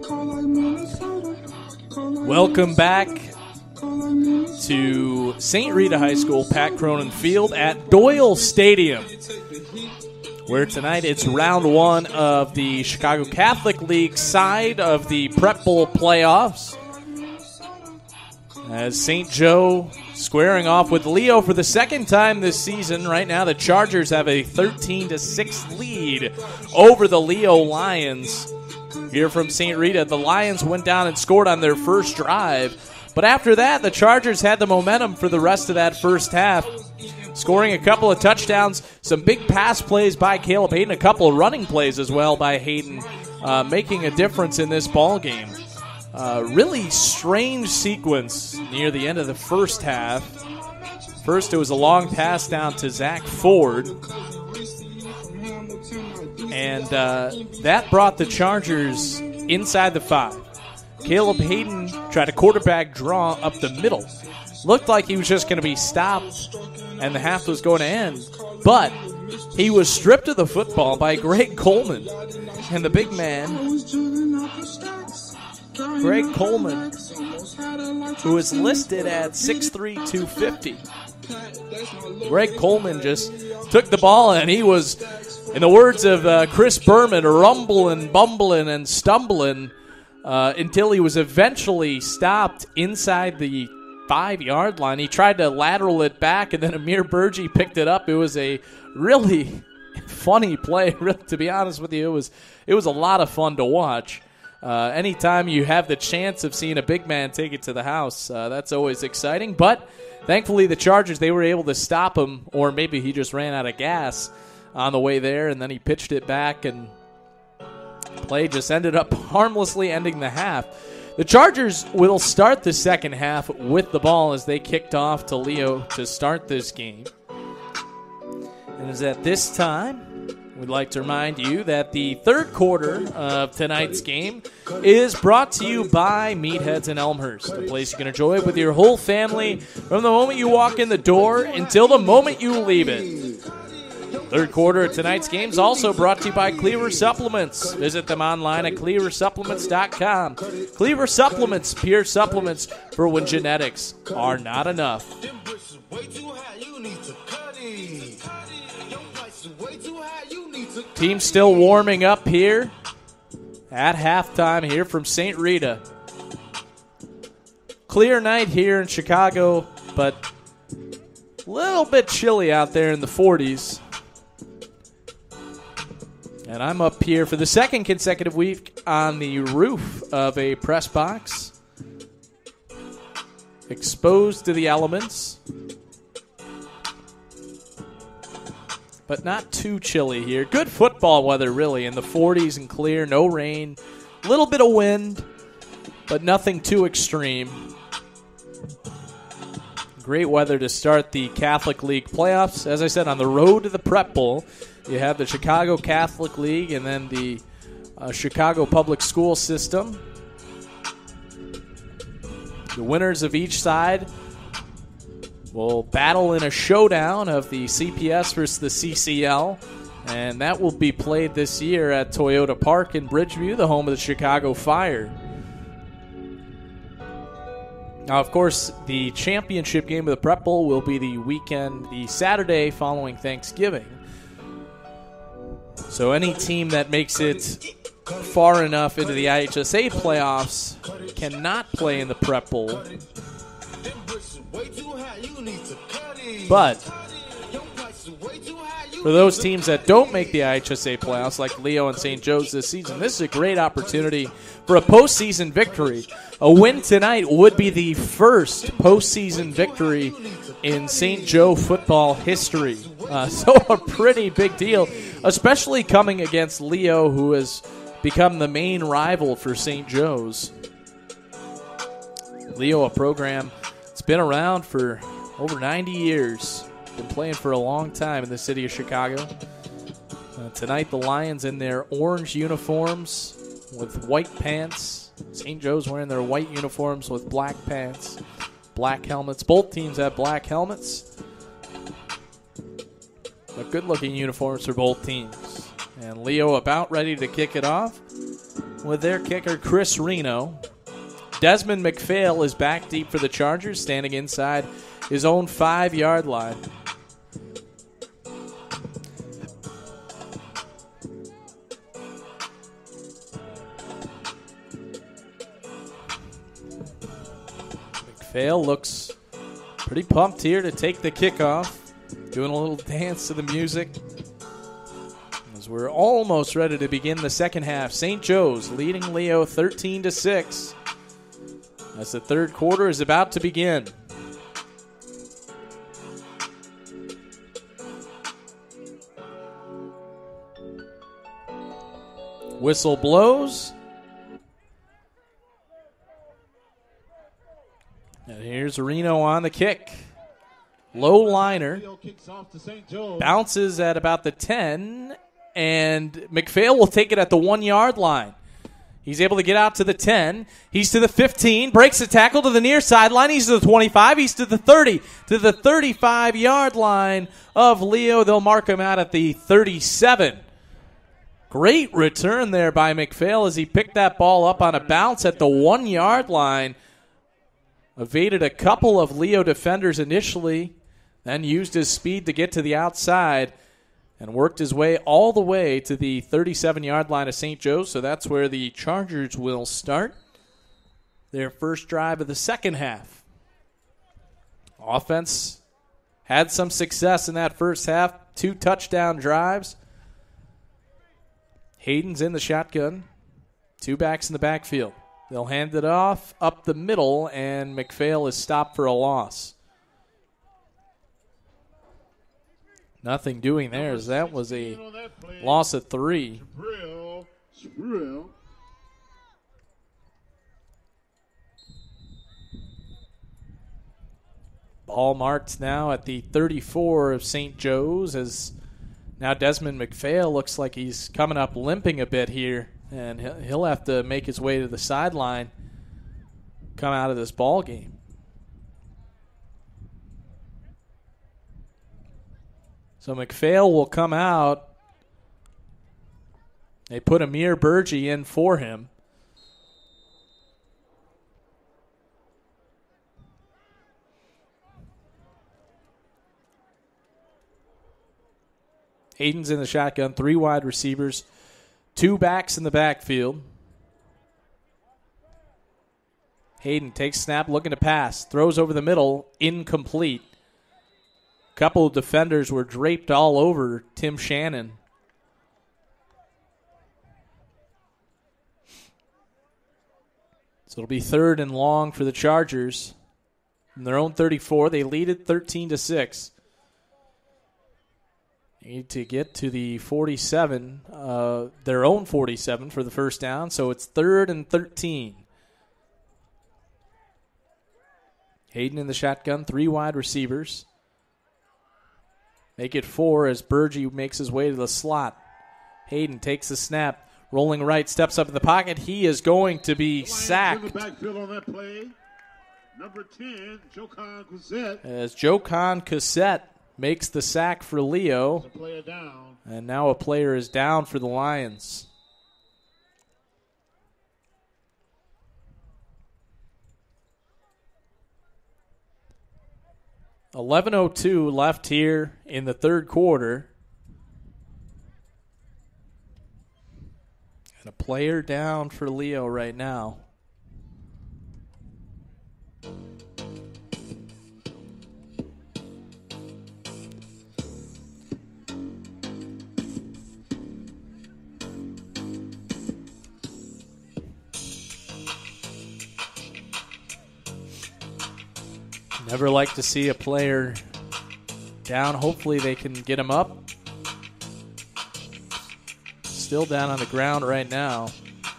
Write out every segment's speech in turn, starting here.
Welcome back to St. Rita High School, Pat Cronin Field at Doyle Stadium, where tonight it's round one of the Chicago Catholic League side of the Prep Bowl playoffs. As St. Joe squaring off with Leo for the second time this season. Right now the Chargers have a 13-6 lead over the Leo Lions. Here from St. Rita, the Lions went down and scored on their first drive. But after that, the Chargers had the momentum for the rest of that first half, scoring a couple of touchdowns, some big pass plays by Caleb Hayden, a couple of running plays as well by Hayden, making a difference in this ball game. Really strange sequence near the end of the first half. First, it was a long pass down to Zach Ford. And that brought the Chargers inside the 5. Caleb Hayden tried a quarterback draw up the middle. Looked like he was just going to be stopped and the half was going to end. But he was stripped of the football by Greg Coleman. And the big man, Greg Coleman, who is listed at 6'3", 250. Greg Coleman just took the ball and he was, in the words of Chris Berman, rumbling, bumbling, and stumbling until he was eventually stopped inside the 5-yard line. He tried to lateral it back, and then Amir Burgee picked it up. It was a really funny play. To be honest with you, it was a lot of fun to watch. Anytime you have the chance of seeing a big man take it to the house, that's always exciting. But thankfully, the Chargers, they were able to stop him, or maybe he just ran out of gas on the way there, and then he pitched it back, and play just ended up harmlessly ending the half. The Chargers will start the second half with the ball as they kicked off to Leo to start this game. And as at this time, we'd like to remind you that the third quarter of tonight's game is brought to you by Meatheads in Elmhurst, a place you can enjoy with your whole family from the moment you walk in the door until the moment you leave it. Third quarter of tonight's game is also brought to you by Cleaver Supplements. Visit them online at cleaversupplements.com. Cleaver Supplements, pure supplements for when genetics are not enough. Team still warming up here at halftime here from St. Rita. Clear night here in Chicago, but a little bit chilly out there in the 40s. And I'm up here for the second consecutive week on the roof of a press box, exposed to the elements, but not too chilly here. Good football weather, really, in the 40s and clear, no rain, a little bit of wind, but nothing too extreme. Great weather to start the Catholic League playoffs. As I said, on the road to the Prep Bowl, you have the Chicago Catholic League and then the Chicago Public School System. The winners of each side will battle in a showdown of the CPS versus the CCL, and that will be played this year at Toyota Park in Bridgeview, the home of the Chicago Fire. Now, of course, the championship game of the Prep Bowl will be the Saturday following Thanksgiving. So any team that makes it far enough into the IHSA playoffs cannot play in the Prep Bowl. But for those teams that don't make the IHSA playoffs, like Leo and St. Joe's this season, this is a great opportunity for a postseason victory. A win tonight would be the first postseason victory in St. Joe football history. So a pretty big deal, especially coming against Leo, who has become the main rival for St. Joe's. Leo, a program that's been around for over 90 years. Been playing for a long time in the city of Chicago. Tonight, the Lions in their orange uniforms with white pants. St. Joe's wearing their white uniforms with black pants, black helmets. Both teams have black helmets. But good-looking uniforms for both teams. And Leo about ready to kick it off. with their kicker, Chris Reno. Desmond McPhail is back deep for the Chargers, standing inside his own 5-yard line. McPhail looks pretty pumped here to take the kickoff, doing a little dance to the music. As we're almost ready to begin the second half, St. Joe's leading Leo 13-6. As the third quarter is about to begin. Whistle blows. And here's Reno on the kick. Low liner. Bounces at about the 10. And McPhail will take it at the 1-yard line. He's able to get out to the 10. He's to the 15. Breaks the tackle to the near sideline. He's to the 25. He's to the 30. To the 35-yard line of Leo. They'll mark him out at the 37. Great return there by McPhail as he picked that ball up on a bounce at the 1-yard line. Evaded a couple of Leo defenders initially. Then used his speed to get to the outside. And worked his way all the way to the 37-yard line of St. Joe's. So that's where the Chargers will start their first drive of the second half. Offense had some success in that first half. 2 touchdown drives. Hayden's in the shotgun. 2 backs in the backfield. They'll hand it off up the middle, and McPhail is stopped for a loss. Nothing doing there, as that was a loss of 3. Ball marked now at the 34 of St. Joe's, as now Desmond McPhail looks like he's coming up limping a bit here, and he'll have to make his way to the sideline, come out of this ball game. So McPhail will come out. They put Amir Burgee in for him. Hayden's in the shotgun, 3 wide receivers, 2 backs in the backfield. Hayden takes snap, looking to pass, throws over the middle, incomplete. Couple of defenders were draped all over Tim Shannon. So it'll be 3rd and long for the Chargers. From their own 34, they lead it 13-6. Need to get to the 47, their own 47 for the first down, so it's 3rd and 13. Hayden in the shotgun, 3 wide receivers. Make it 4 as Burgee makes his way to the slot. Hayden takes the snap, rolling right, steps up in the pocket. He is going to be sacked. Number 10, Jokan Cossette. As Jokan Cossette makes the sack for Leo. And now a player is down for the Lions. $11:02 left here in the third quarter. And a player down for Leo right now. Never like to see a player down. Hopefully they can get him up. Still down on the ground right now.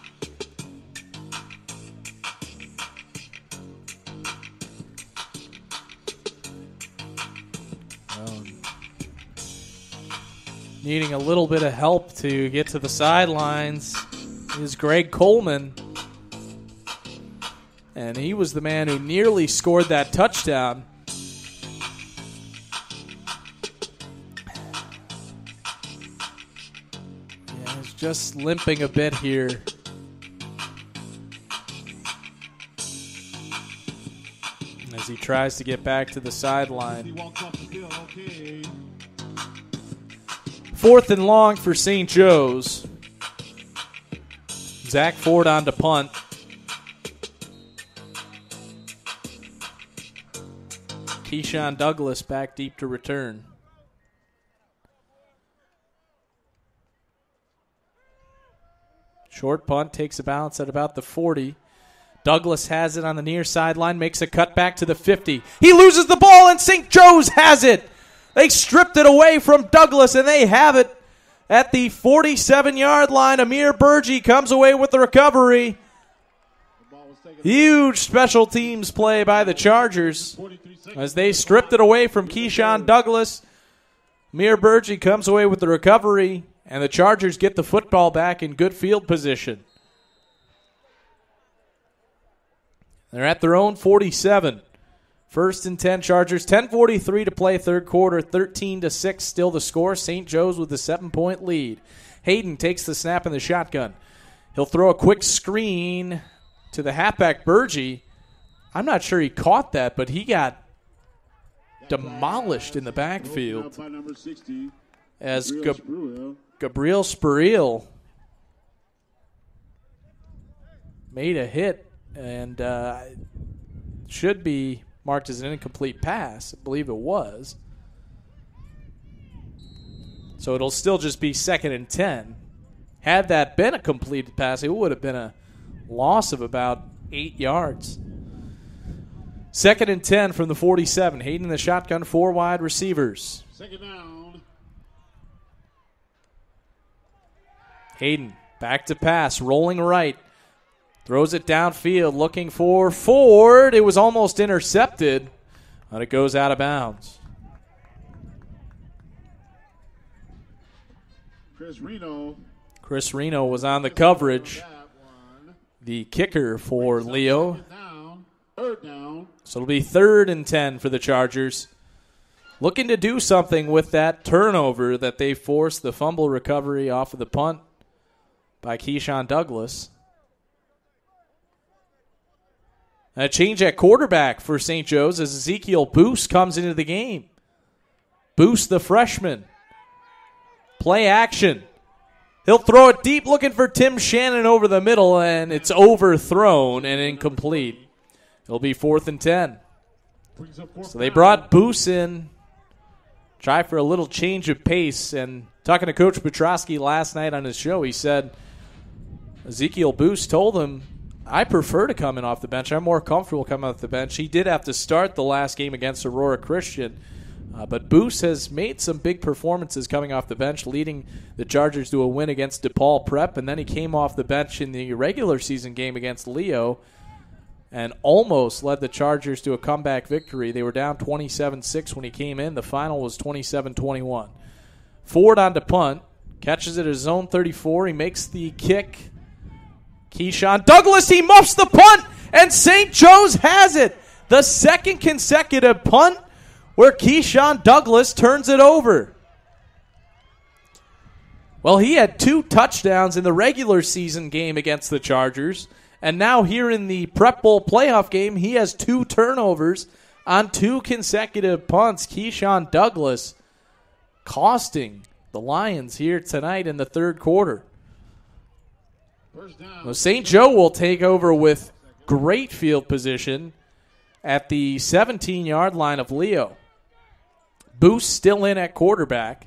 Needing a little bit of help to get to the sidelines is Greg Coleman. And he was the man who nearly scored that touchdown. Yeah, he's just limping a bit here. as he tries to get back to the sideline. 4th and long for St. Joe's. Zach Ford on to punt. Keyshawn Douglas back deep to return. Short punt takes a bounce at about the 40. Douglas has it on the near sideline, makes a cut back to the 50. He loses the ball, and St. Joe's has it. They stripped it away from Douglas, and they have it at the 47-yard line. Amir Burgee comes away with the recovery. Huge special teams play by the Chargers as they stripped it away from Keyshawn Douglas. Amir Burgee comes away with the recovery, and the Chargers get the football back in good field position. They're at their own 47. 1st and 10 Chargers. 10:43 to play third quarter. 13-6 still the score. St. Joe's with a 7-point lead. Hayden takes the snap in the shotgun. He'll throw a quick screen to the halfback Burgee. I'm not sure he caught that, but he got demolished in the backfield as Gabriel Spurriel made a hit and should be marked as an incomplete pass. I believe it was. So it'll still just be 2nd and 10. Had that been a completed pass, it would have been a loss of about 8 yards. 2nd and 10 from the 47. Hayden in the shotgun, 4 wide receivers. 2nd down. Hayden back to pass, rolling right. Throws it downfield, looking for Ford. It was almost intercepted, but it goes out of bounds. Chris Reno was on the coverage. The kicker for Leo. So it'll be 3rd and 10 for the Chargers. Looking to do something with that turnover that they forced, the fumble recovery off of the punt by Keyshawn Douglas. A change at quarterback for St. Joe's as Ezekiel Boose comes into the game. Boose, the freshman. Play action. He'll throw it deep, looking for Tim Shannon over the middle, and it's overthrown and incomplete. It'll be 4th and 10. So they brought Boose in, try for a little change of pace, and talking to Coach Petrosky last night on his show, he said Ezekiel Boose told him, I prefer to come in off the bench. I'm more comfortable coming off the bench. He did have to start the last game against Aurora Christian, but Boose has made some big performances coming off the bench, leading the Chargers to a win against DePaul Prep, and then he came off the bench in the regular season game against Leo and almost led the Chargers to a comeback victory. They were down 27-6 when he came in. The final was 27-21. Ford on to punt, catches it at his own 34. He makes the kick. Keyshawn Douglas, he muffs the punt, and St. Joe's has it. The 2nd consecutive punt where Keyshawn Douglas turns it over. Well, he had 2 touchdowns in the regular season game against the Chargers, and now here in the Prep Bowl playoff game, he has 2 turnovers on 2 consecutive punts. Keyshawn Douglas costing the Lions here tonight in the 3rd quarter. Well, St. Joe will take over with great field position at the 17-yard line of Leo. Boose still in at quarterback.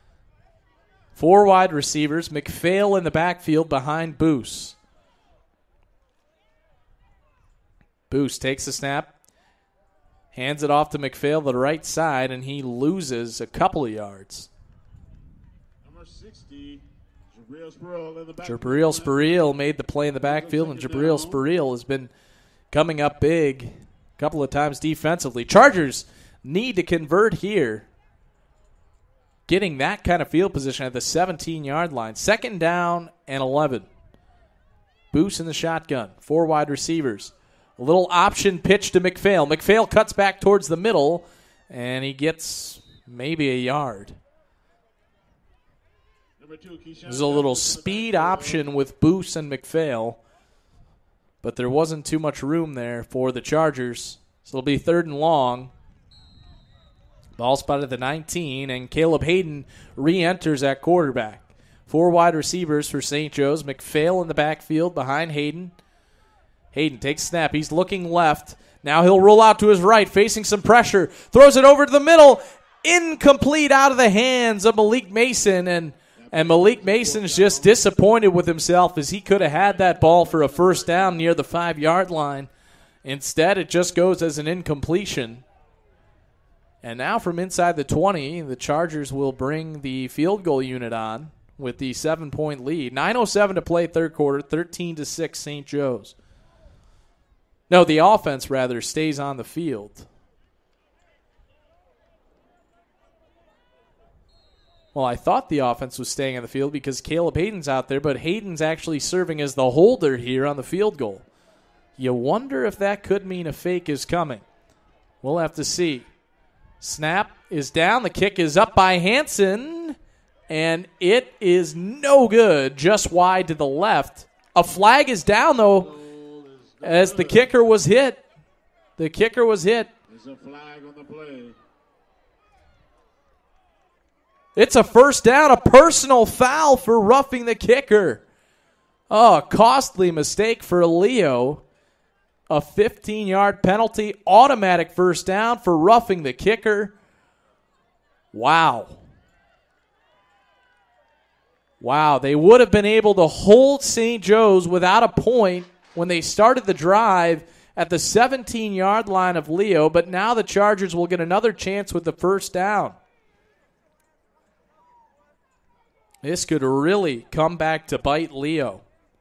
4 wide receivers. McPhail in the backfield behind Boose. Boose takes the snap, hands it off to McPhail to the right side, and he loses a couple of yards. Number 60. Jabril Spurriel made the play in the backfield, and Jabril Spurriel has been coming up big a couple of times defensively. Chargers need to convert here, getting that kind of field position at the 17-yard line. 2nd down and 11. Boose in the shotgun. 4 wide receivers. A little option pitch to McPhail. McPhail cuts back towards the middle, and he gets maybe a yard. There's a little speed option with Boose and McPhail, but there wasn't too much room there for the Chargers. So it'll be 3rd and long. Ball spotted at the 19, and Caleb Hayden re-enters at quarterback. 4 wide receivers for St. Joe's. McPhail in the backfield behind Hayden. Hayden takes snap. He's looking left. Now he'll roll out to his right, facing some pressure. Throws it over to the middle. Incomplete out of the hands of Malik Mason, and Malik Mason's just disappointed with himself as he could have had that ball for a first down near the 5-yard line. Instead, it just goes as an incompletion. And now from inside the 20, the Chargers will bring the field goal unit on with the 7-point lead. 9:07 to play, third quarter, 13-6 St. Joe's. No, the offense, rather, stays on the field. Well, I thought the offense was staying on the field because Caleb Hayden's out there, but Hayden's actually serving as the holder here on the field goal. You wonder if that could mean a fake is coming. We'll have to see. Snap is down. The kick is up by Hansen, and it is no good, just wide to the left. A flag is down, though, as the kicker was hit. The kicker was hit. There's a flag on the play. It's a first down, a personal foul for roughing the kicker. Oh, a costly mistake for Leo. A 15-yard penalty, automatic first down for roughing the kicker. Wow. Wow, they would have been able to hold St. Joe's without a point when they started the drive at the 17-yard line of Leo, but now the Chargers will get another chance with the first down. This could really come back to bite Leo.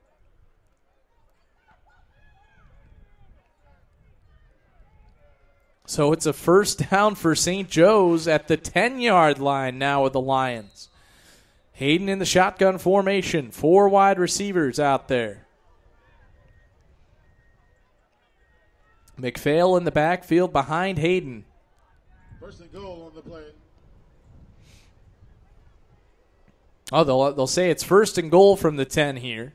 So it's a first down for St. Joe's at the 10-yard line now with the Lions. Hayden in the shotgun formation. 4 wide receivers out there. McPhail in the backfield behind Hayden. First and goal on the play. Oh, they'll say it's first and goal from the 10 here.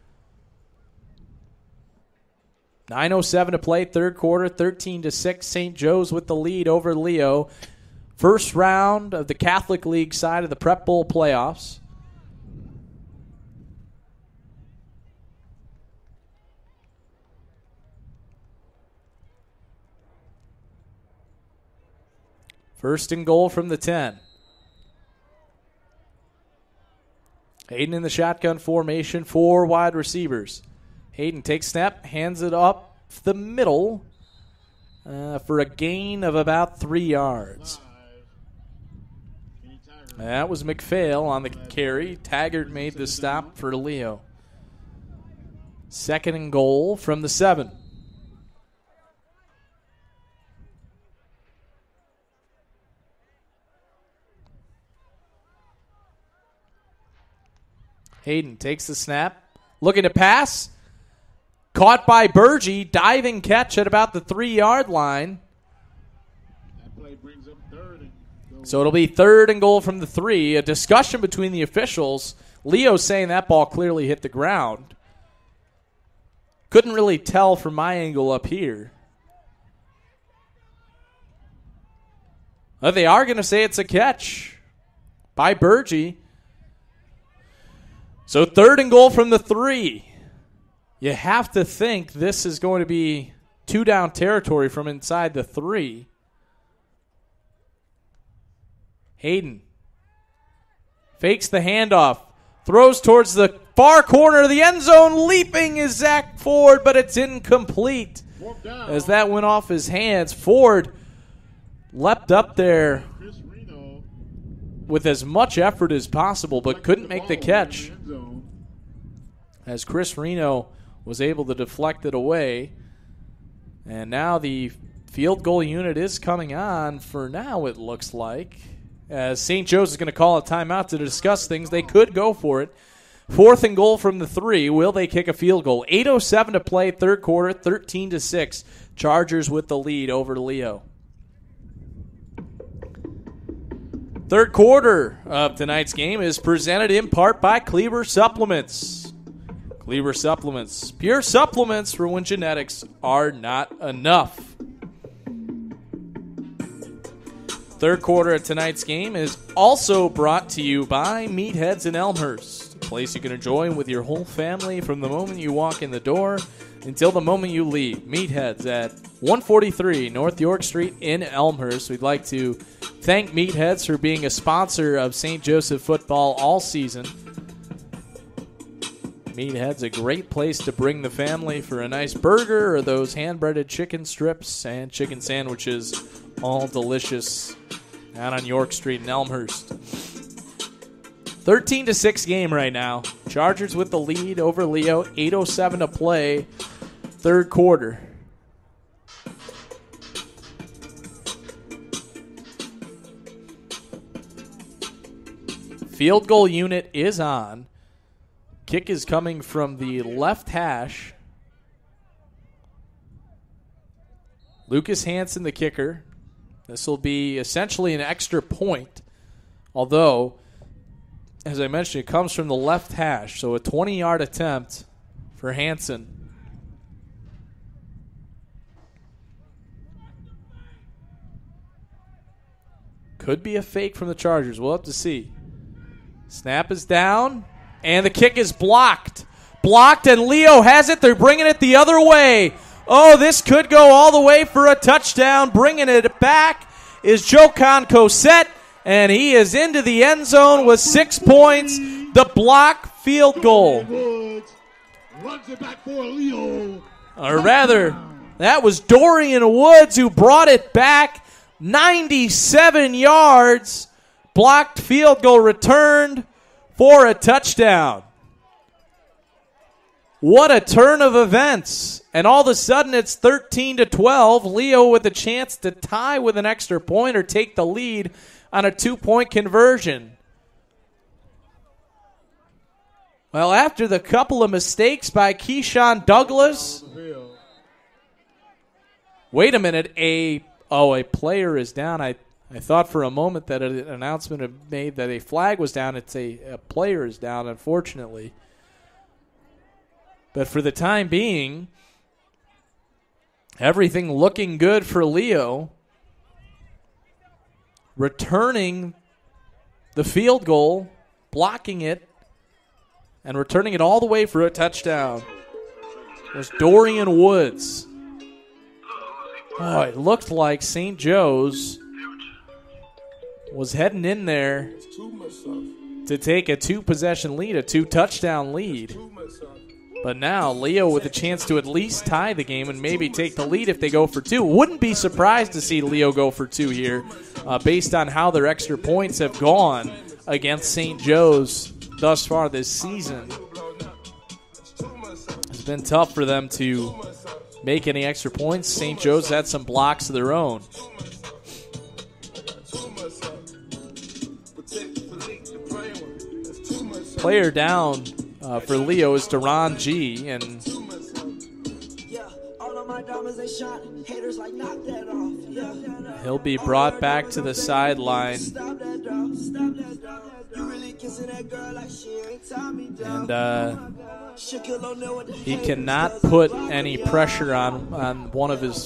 9:07 to play, third quarter, 13-6. St. Joe's with the lead over Leo. First round of the Catholic League side of the Prep Bowl playoffs. First and goal from the 10. Hayden in the shotgun formation, 4 wide receivers. Hayden takes snap, hands it up the middle for a gain of about 3 yards. That was McPhail on the carry. Taggart made the stop for Leo. Second and goal from the 7. Hayden takes the snap, looking to pass. Caught by Burgee, diving catch at about the 3-yard line. That play brings up third and goal. So it'll be third and goal from the 3. A discussion between the officials. Leo saying that ball clearly hit the ground. Couldn't really tell from my angle up here. They are going to say it's a catch by Burgee. So third and goal from the 3. You have to think this is going to be 2-down territory from inside the 3. Hayden fakes the handoff, throws towards the far corner of the end zone. Leaping is Zach Ford, but it's incomplete as that went off his hands. Ford leapt up there with as much effort as possible, but couldn't make the catch as Chris Reno was able to deflect it away. And now the field goal unit is coming on for now, it looks like. As St. Joe's is going to call a timeout to discuss things. They could go for it. Fourth and goal from the 3. Will they kick a field goal? 8:07 to play, third quarter, 13-6. Chargers with the lead over Leo. Third quarter of tonight's game is presented in part by Cleaver Supplements. Cleaver Supplements. Pure supplements for when genetics are not enough. Third quarter of tonight's game is also brought to you by Meatheads in Elmhurst, a place you can enjoy with your whole family from the moment you walk in the door until the moment you leave. Meatheads at 143 North York Street in Elmhurst. We'd like to thank Meatheads for being a sponsor of St. Joseph football all season. Meatheads, a great place to bring the family for a nice burger or those hand-breaded chicken strips and chicken sandwiches, all delicious out on York Street in Elmhurst. 13-6 game right now. Chargers with the lead over Leo. 8:07 to play. Third quarter. Field goal unit is on. Kick is coming from the left hash. Lucas Hansen, the kicker. This will be essentially an extra point, although, as I mentioned, it comes from the left hash, so a 20-yard attempt for Hansen. Could be a fake from the Chargers. We'll have to see. Snap is down, and the kick is blocked. Blocked, and Leo has it. They're bringing it the other way. Oh, this could go all the way for a touchdown. Bringing it back is Jokan Cosette, and he is into the end zone with 6 points. The block field goal. Runs it back for Leo. Or rather, that was Dorian Woods who brought it back. 97 yards. Blocked field goal returned for a touchdown. What a turn of events. And all of a sudden it's 13-12. Leo with a chance to tie with an extra point or take the lead on a 2-point conversion. Well, after the couple of mistakes by Keyshawn Douglas. Wait a minute. A player is down. I thought for a moment that an announcement had made that a flag was down. It's a player is down, unfortunately. But for the time being, everything looking good for Leo. Returning the field goal, blocking it, and returning it all the way for a touchdown was Dorian Woods. Oh, it looked like St. Joe's was heading in there to take a 2-possession lead, a 2-touchdown lead. But now Leo with a chance to at least tie the game and maybe take the lead if they go for 2. Wouldn't be surprised to see Leo go for 2 here based on how their extra points have gone against St. Joe's thus far this season. It's been tough for them to make any extra points. St. Joe's had some blocks of their own. Player down for Leo is Deron G. And he'll be brought back to the sideline. And he cannot put any pressure on one of his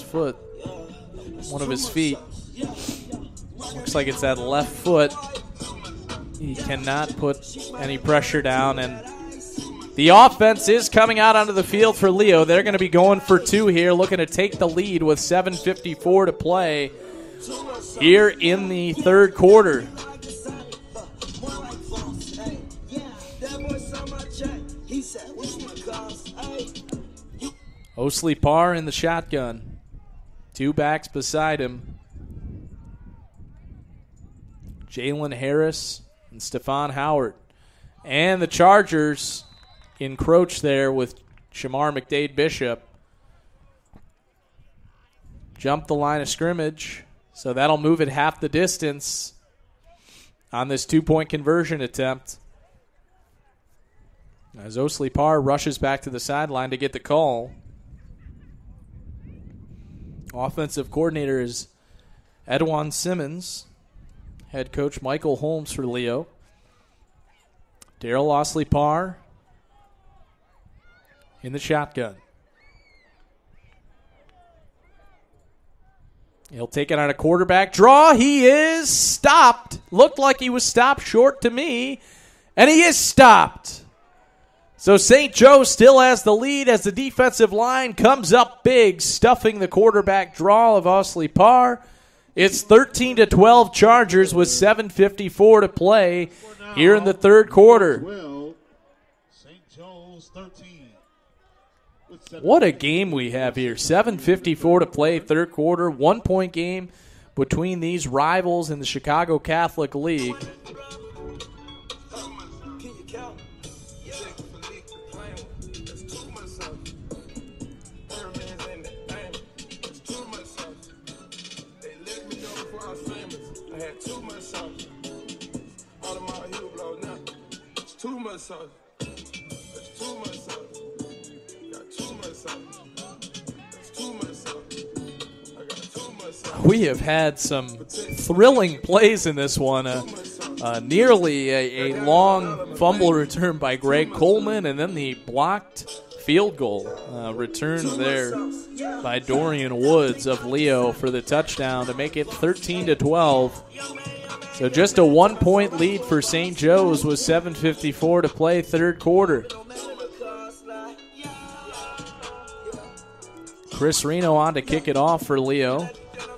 feet. Looks like it's that left foot. He cannot put any pressure down, and the offense is coming out onto the field for Leo. They're going to be going for 2 here, looking to take the lead with 7:54 to play here in the third quarter. Osley Parr in the shotgun. 2 backs beside him. Jalen Harris and Stephon Howard. And the Chargers encroach there with Shamar McDade Bishop. Jump the line of scrimmage, so that'll move it half the distance on this 2-point conversion attempt. As Osley Parr rushes back to the sideline to get the call. Offensive coordinator is Edwan Simmons. Head coach Michael Holmes for Leo. Darrell Osley Parr in the shotgun. He'll take it on a quarterback draw. He is stopped. Looked like he was stopped short to me, and he is stopped. So St. Joe still has the lead as the defensive line comes up big, stuffing the quarterback draw of Osley Parr. It's 13-12 Chargers with 7:54 to play here in the third quarter. What a game we have here. 7:54 to play, third quarter. 1-point game between these rivals in the Chicago Catholic League. We have had some thrilling plays in this one. Nearly a long fumble return by Greg Coleman, and then the blocked field goal returned there by Dorian Woods of Leo for the touchdown to make it 13-12. So just a 1-point lead for St. Joe's with 7:54 to play, third quarter. Chris Reno on to kick it off for Leo.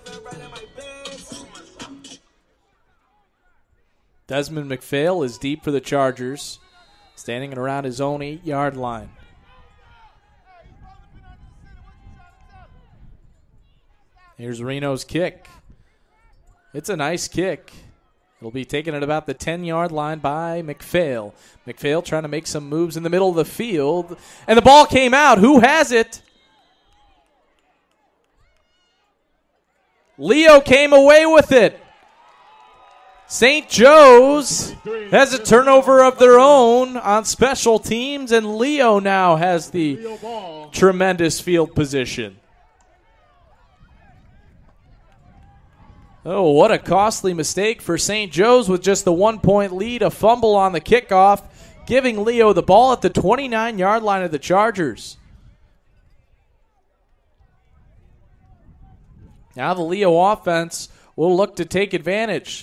Desmond McPhail is deep for the Chargers, standing at around his own 8-yard line. Here's Reno's kick. It's a nice kick. It'll be taken at about the 10-yard line by McPhail. McPhail trying to make some moves in the middle of the field, and the ball came out. Who has it? Leo came away with it. St. Joe's has a turnover of their own on special teams, and Leo now has the tremendous field position. Oh, what a costly mistake for St. Joe's with just the 1-point lead, a fumble on the kickoff, giving Leo the ball at the 29-yard line of the Chargers. Now the Leo offense will look to take advantage.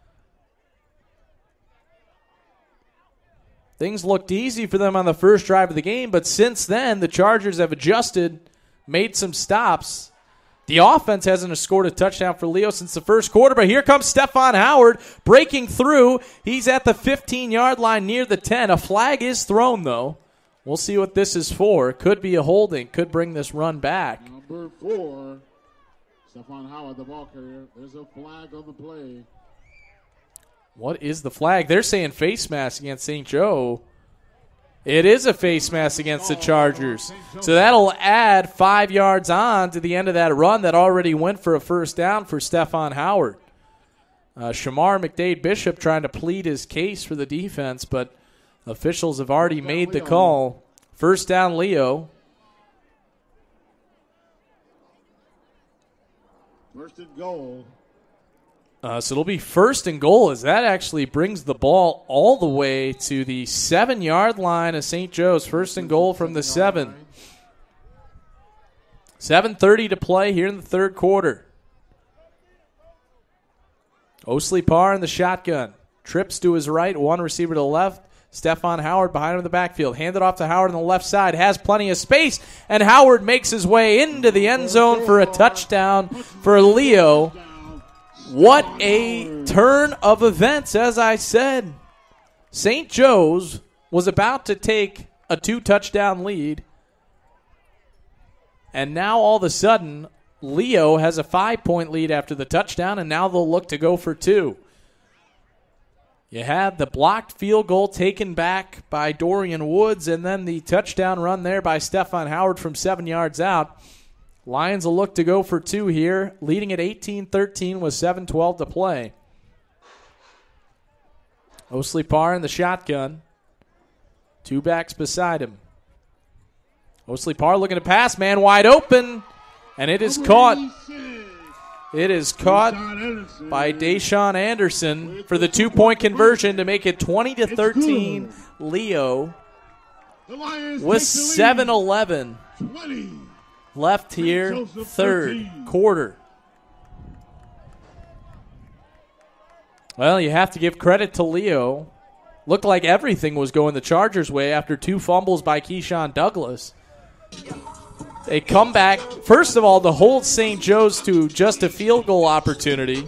Things looked easy for them on the first drive of the game, but since then, the Chargers have adjusted, made some stops. The offense hasn't scored a touchdown for Leo since the first quarter, but here comes Stephon Howard breaking through. He's at the 15-yard line near the 10. A flag is thrown, though. We'll see what this is for. Could be a holding. Could bring this run back. Number 4, Stephon Howard, the ball carrier. There's a flag on the play. What is the flag? They're saying face mask against St. Joe. It is a face mask against the Chargers. So that'll add 5 yards on to the end of that run that already went for a first down for Stephon Howard. Shamar McDade-Bishop trying to plead his case for the defense, but officials have already made the call. First down, Leo. First and goal. So it'll be first and goal as that actually brings the ball all the way to the 7-yard line of St. Joe's. First and goal from the 7. 7:30 to play here in the third quarter. Osley Parr in the shotgun. Trips to his right, one receiver to the left. Stephon Howard behind him in the backfield. Handed off to Howard on the left side. Has plenty of space, and Howard makes his way into the end zone for a touchdown for Leo. What a turn of events, as I said. St. Joe's was about to take a 2-touchdown lead, and now all of a sudden, Leo has a 5-point lead after the touchdown, and now they'll look to go for 2. You had the blocked field goal taken back by Dorian Woods, and then the touchdown run there by Stephon Howard from 7 yards out. Lions will look to go for 2 here, leading at 18-13 with 7:12 to play. Osley Parr in the shotgun. 2 backs beside him. Osley Parr looking to pass, man wide open, and it is caught. It is caught by Deshaun Anderson for the 2-point conversion to make it 20-13 Leo with 7:11 left here, third quarter. Well, you have to give credit to Leo. Looked like everything was going the Chargers' way after 2 fumbles by Keyshawn Douglas. They come back, first of all, to hold St. Joe's to just a field goal opportunity.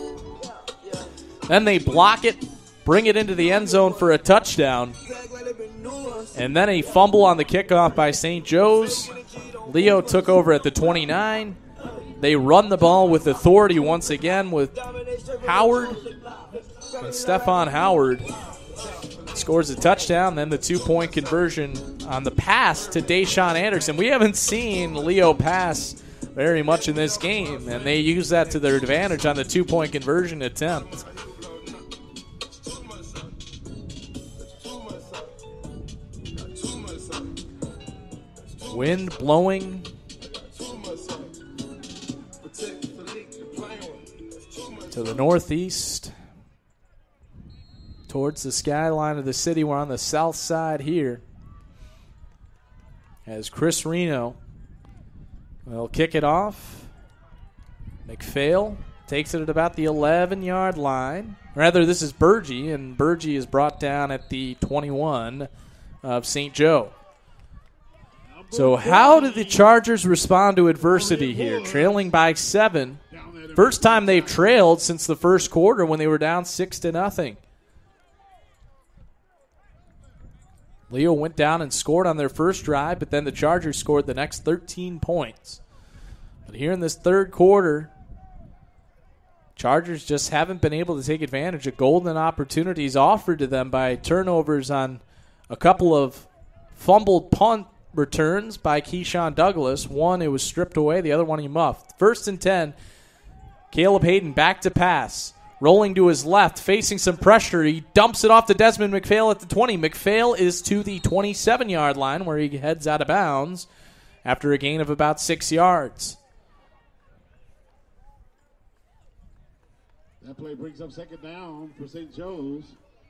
Then they block it, bring it into the end zone for a touchdown. And then a fumble on the kickoff by St. Joe's. Leo took over at the 29. They run the ball with authority once again with Howard. And Stephon Howard scores a touchdown, then the 2-point conversion on the pass to Deshaun Anderson. We haven't seen Leo pass very much in this game, and they use that to their advantage on the 2-point conversion attempt. Wind blowing. To the northeast. Towards the skyline of the city. We're on the south side here. As Chris Reno will kick it off. McPhail takes it at about the 11-yard line. Rather, this is Burgee, and Burgee is brought down at the 21 of St. Joe. So how did the Chargers respond to adversity here? Trailing by 7. First time they've trailed since the first quarter when they were down 6-0. Leo went down and scored on their first drive, but then the Chargers scored the next 13 points. But here in this third quarter, Chargers just haven't been able to take advantage of golden opportunities offered to them by turnovers on a couple of fumbled punt returns by Keyshawn Douglas. One, it was stripped away. The other one, he muffed. 1st and 10, Caleb Hayden back to pass. Rolling to his left, facing some pressure. He dumps it off to Desmond McPhail at the 20. McPhail is to the 27-yard line where he heads out of bounds after a gain of about 6 yards. That play brings up 2nd down for St. Joe's.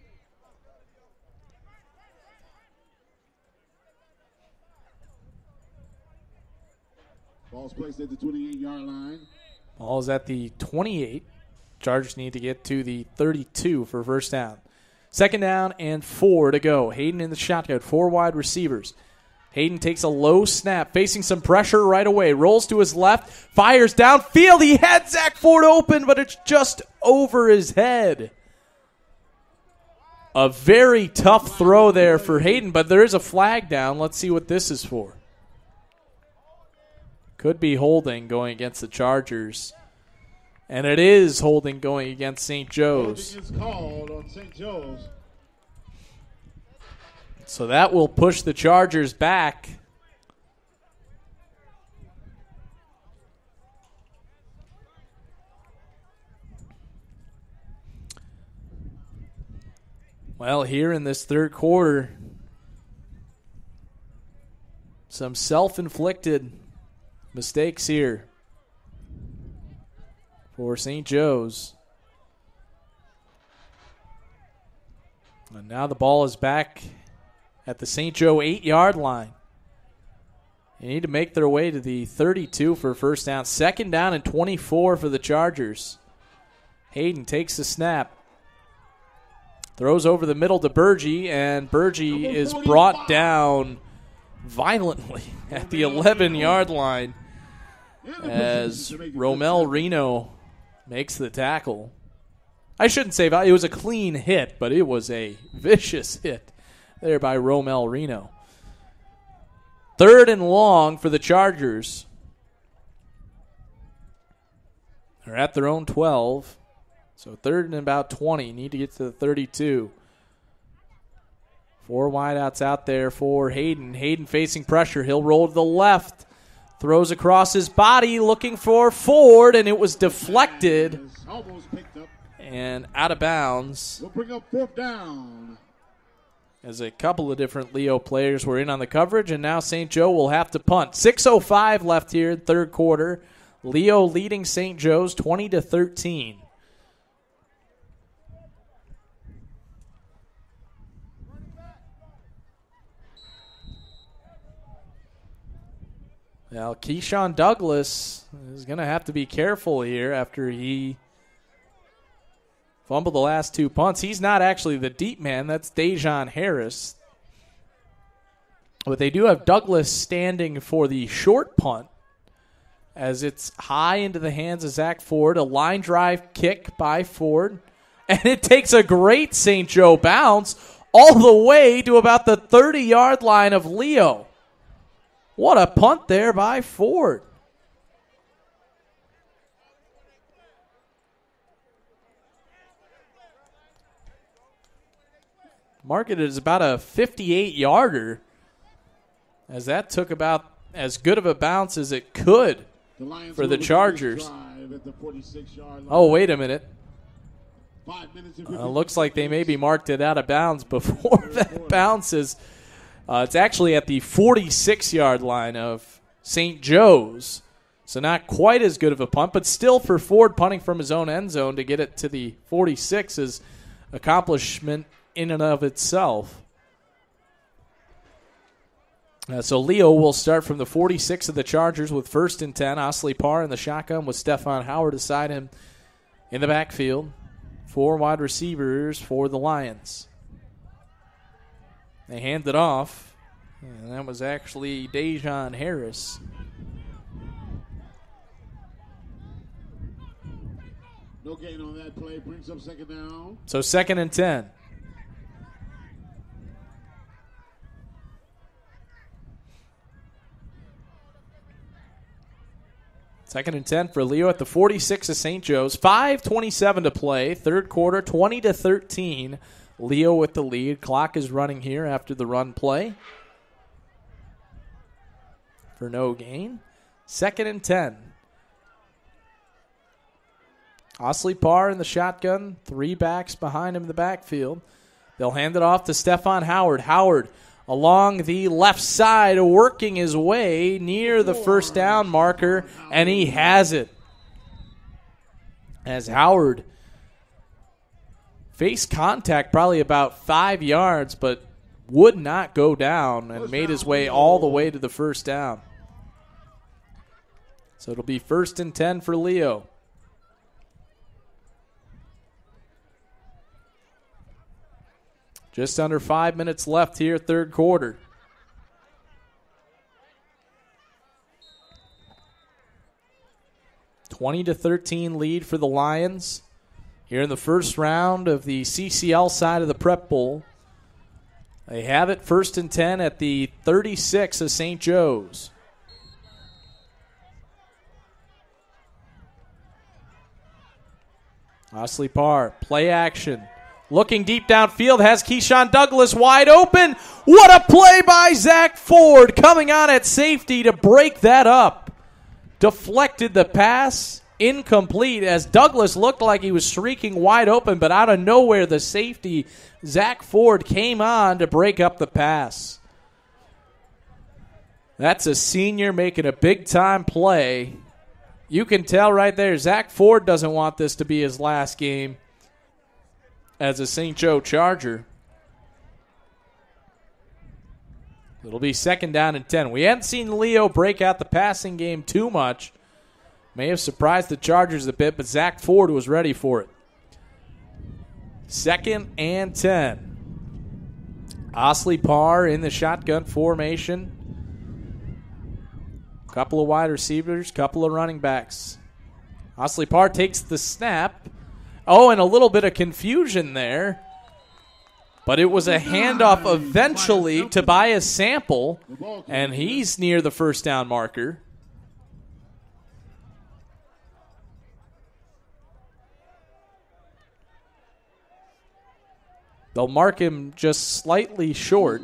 Ball's placed at the 28-yard line. Ball's at the 28. Chargers need to get to the 32 for first down. 2nd down and 4 to go. Hayden in the shotgun, 4 wide receivers. Hayden takes a low snap, facing some pressure right away. Rolls to his left, fires downfield. He had Zach Ford open, but it's just over his head. A very tough throw there for Hayden, but there is a flag down. Let's see what this is for. Could be holding going against the Chargers. And it is holding going against St. Joe's. Holding is called on St. Joe's. So that will push the Chargers back. Well, here in this third quarter, some self-inflicted mistakes here for St. Joe's. And now the ball is back at the St. Joe 8-yard line. They need to make their way to the 32 for first down. 2nd down and 24 for the Chargers. Hayden takes the snap. Throws over the middle to Burgee, and Burgee is brought down violently at the 11-yard line as Romel Reno makes the tackle. I shouldn't say it was a clean hit, but it was a vicious hit there by Romel Reno. 3rd and long for the Chargers. They're at their own 12. So 3rd and about 20. Need to get to the 32. 4 wideouts out there for Hayden. Hayden facing pressure. He'll roll to the left. Throws across his body looking for Ford, and it was deflected and out of bounds. We'll bring up 4th down. As a couple of different Leo players were in on the coverage, and now St. Joe will have to punt. 6:05 left here in third quarter. Leo leading St. Joe's 20-13. Now, Keyshawn Douglas is going to have to be careful here after he fumbled the last 2 punts. He's not actually the deep man. That's Dejon Harris. But they do have Douglas standing for the short punt as it's high into the hands of Zach Ford. A line drive kick by Ford. And it takes a great St. Joe bounce all the way to about the 30-yard line of Leo. What a punt there by Ford. Market is about a 58-yarder, as that took about as good of a bounce as it could for the Chargers. Oh, wait a minute. Looks like they maybe marked it out of bounds before that bounces. It's actually at the 46-yard line of St. Joe's. So not quite as good of a punt, but still for Ford punting from his own end zone to get it to the 46 is accomplishment in and of itself. So Leo will start from the 46 of the Chargers with 1st and 10. Osley Parr in the shotgun with Stephon Howard beside him in the backfield. 4 wide receivers for the Lions. They hand it off, and that was actually Dejon Harris. No gain on that play, brings up 2nd down. So 2nd and 10. Second and 10 for Leo at the 46 of St. Joe's. 5:27 to play. 3rd quarter, 20-13. Leo with the lead. Clock is running here after the run play. For no gain. 2nd and 10. Osley Parr in the shotgun. 3 backs behind him in the backfield. They'll hand it off to Stephon Howard. Howard along the left side, working his way near the 1st down marker, and he has it. As Howard faced contact probably about 5 yards, but would not go down and made his way all the way to the 1st down. So it'll be 1st and 10 for Leo. Just under 5 minutes left here, 3rd quarter. (20-13) lead for the Lions here in the first round of the CCL side of the Prep Bowl. They have it 1st and 10 at the 36 of St. Joe's. Osley Parr, play action. Looking deep downfield, has Keyshawn Douglas wide open. What a play by Zach Ford coming on at safety to break that up. Deflected the pass, incomplete, as Douglas looked like he was streaking wide open, but out of nowhere the safety, Zach Ford, came on to break up the pass. That's a senior making a big-time play. You can tell right there, Zach Ford doesn't want this to be his last game as a St. Joe Charger. It'll be 2nd down and 10. We hadn't seen Leo break out the passing game too much. May have surprised the Chargers a bit, but Zach Ford was ready for it. 2nd and 10. Osley Parr in the shotgun formation. Couple of wide receivers, couple of running backs. Osley Parr takes the snap. Oh, and a little bit of confusion there. But it was a handoff eventually to Tobias Sample, and he's near the 1st down marker. They'll mark him just slightly short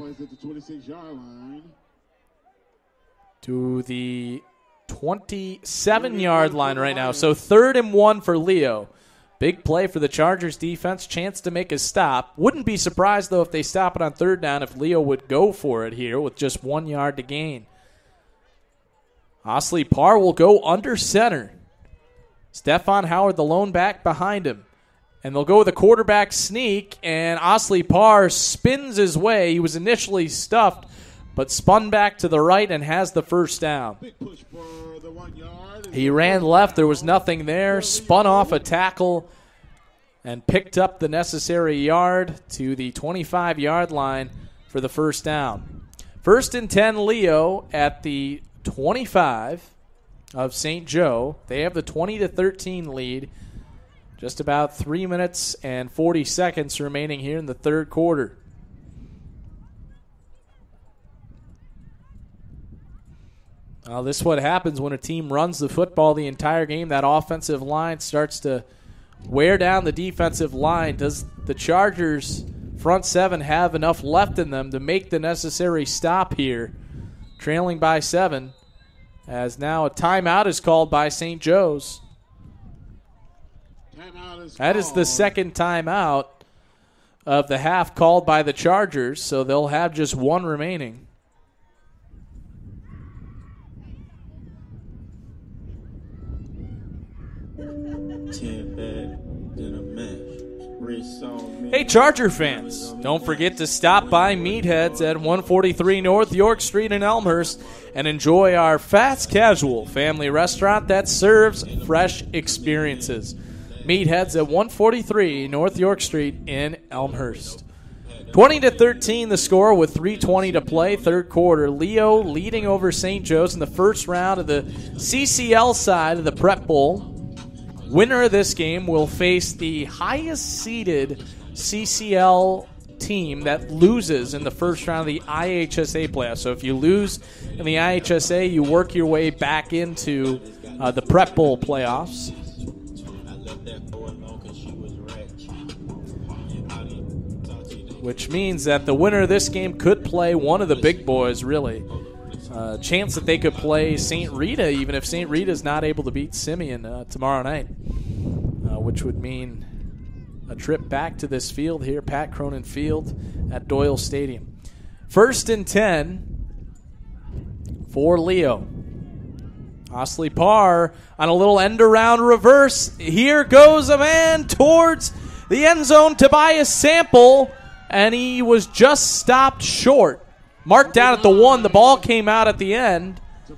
to the 27-yard line right now. So 3rd and 1 for Leo. Big play for the Chargers defense. Chance to make a stop. Wouldn't be surprised, though, if they stop it on 3rd down if Leo would go for it here with just 1 yard to gain. Osley Parr will go under center. Stephon Howard, the lone back, behind him. And they'll go with a quarterback sneak, and Osley Parr spins his way. He was initially stuffed, but spun back to the right and has the 1st down. Big push for the 1 yard. He ran left. There was nothing there. Spun off a tackle and picked up the necessary yard to the 25-yard line for the first down. 1st and 10 Leo at the 25 of St. Joe. They have the 20-13 lead. Just about 3 minutes and 40 seconds remaining here in the third quarter. This is what happens when a team runs the football the entire game. That offensive line starts to wear down the defensive line. Does the Chargers' front seven have enough left in them to make the necessary stop here? Trailing by 7, as now a timeout is called by St. Joe's. That is the second timeout of the half called by the Chargers, so they'll have just one remaining. Hey, Charger fans, don't forget to stop by Meatheads at 143 North York Street in Elmhurst and enjoy our fast casual family restaurant that serves fresh experiences. Meatheads at 143 North York Street in Elmhurst. 20-13 the score with 3:20 to play, third quarter. Leo leading over St. Joe's in the first round of the CCL side of the Prep Bowl. Winner of this game will face the highest-seeded CCL team that loses in the first round of the IHSA playoffs. So if you lose in the IHSA, you work your way back into the Prep Bowl playoffs. Which means that the winner of this game could play one of the big boys, really. Chance that they could play St. Rita, even if St. Rita is not able to beat Simeon tomorrow night, which would mean a trip back to this field here, Pat Cronin Field at Doyle Stadium. 1st and 10 for Leo. Osley Parr on a little end-around reverse. Here goes a man towards the end zone, Tobias Sample, and he was just stopped short. Marked down at the 1. The ball came out at the end.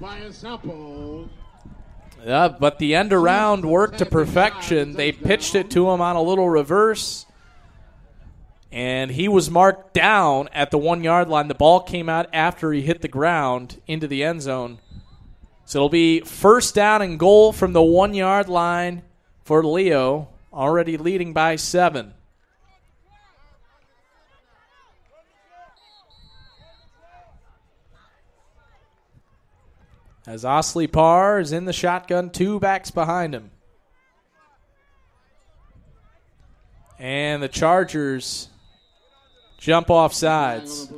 But the end around worked to perfection. They pitched it to him on a little reverse, and he was marked down at the 1-yard line. The ball came out after he hit the ground into the end zone. So it'll be first down and goal from the 1-yard line for Leo, already leading by 7. As Osley Parr is in the shotgun, 2 backs behind him. And the Chargers jump off sides.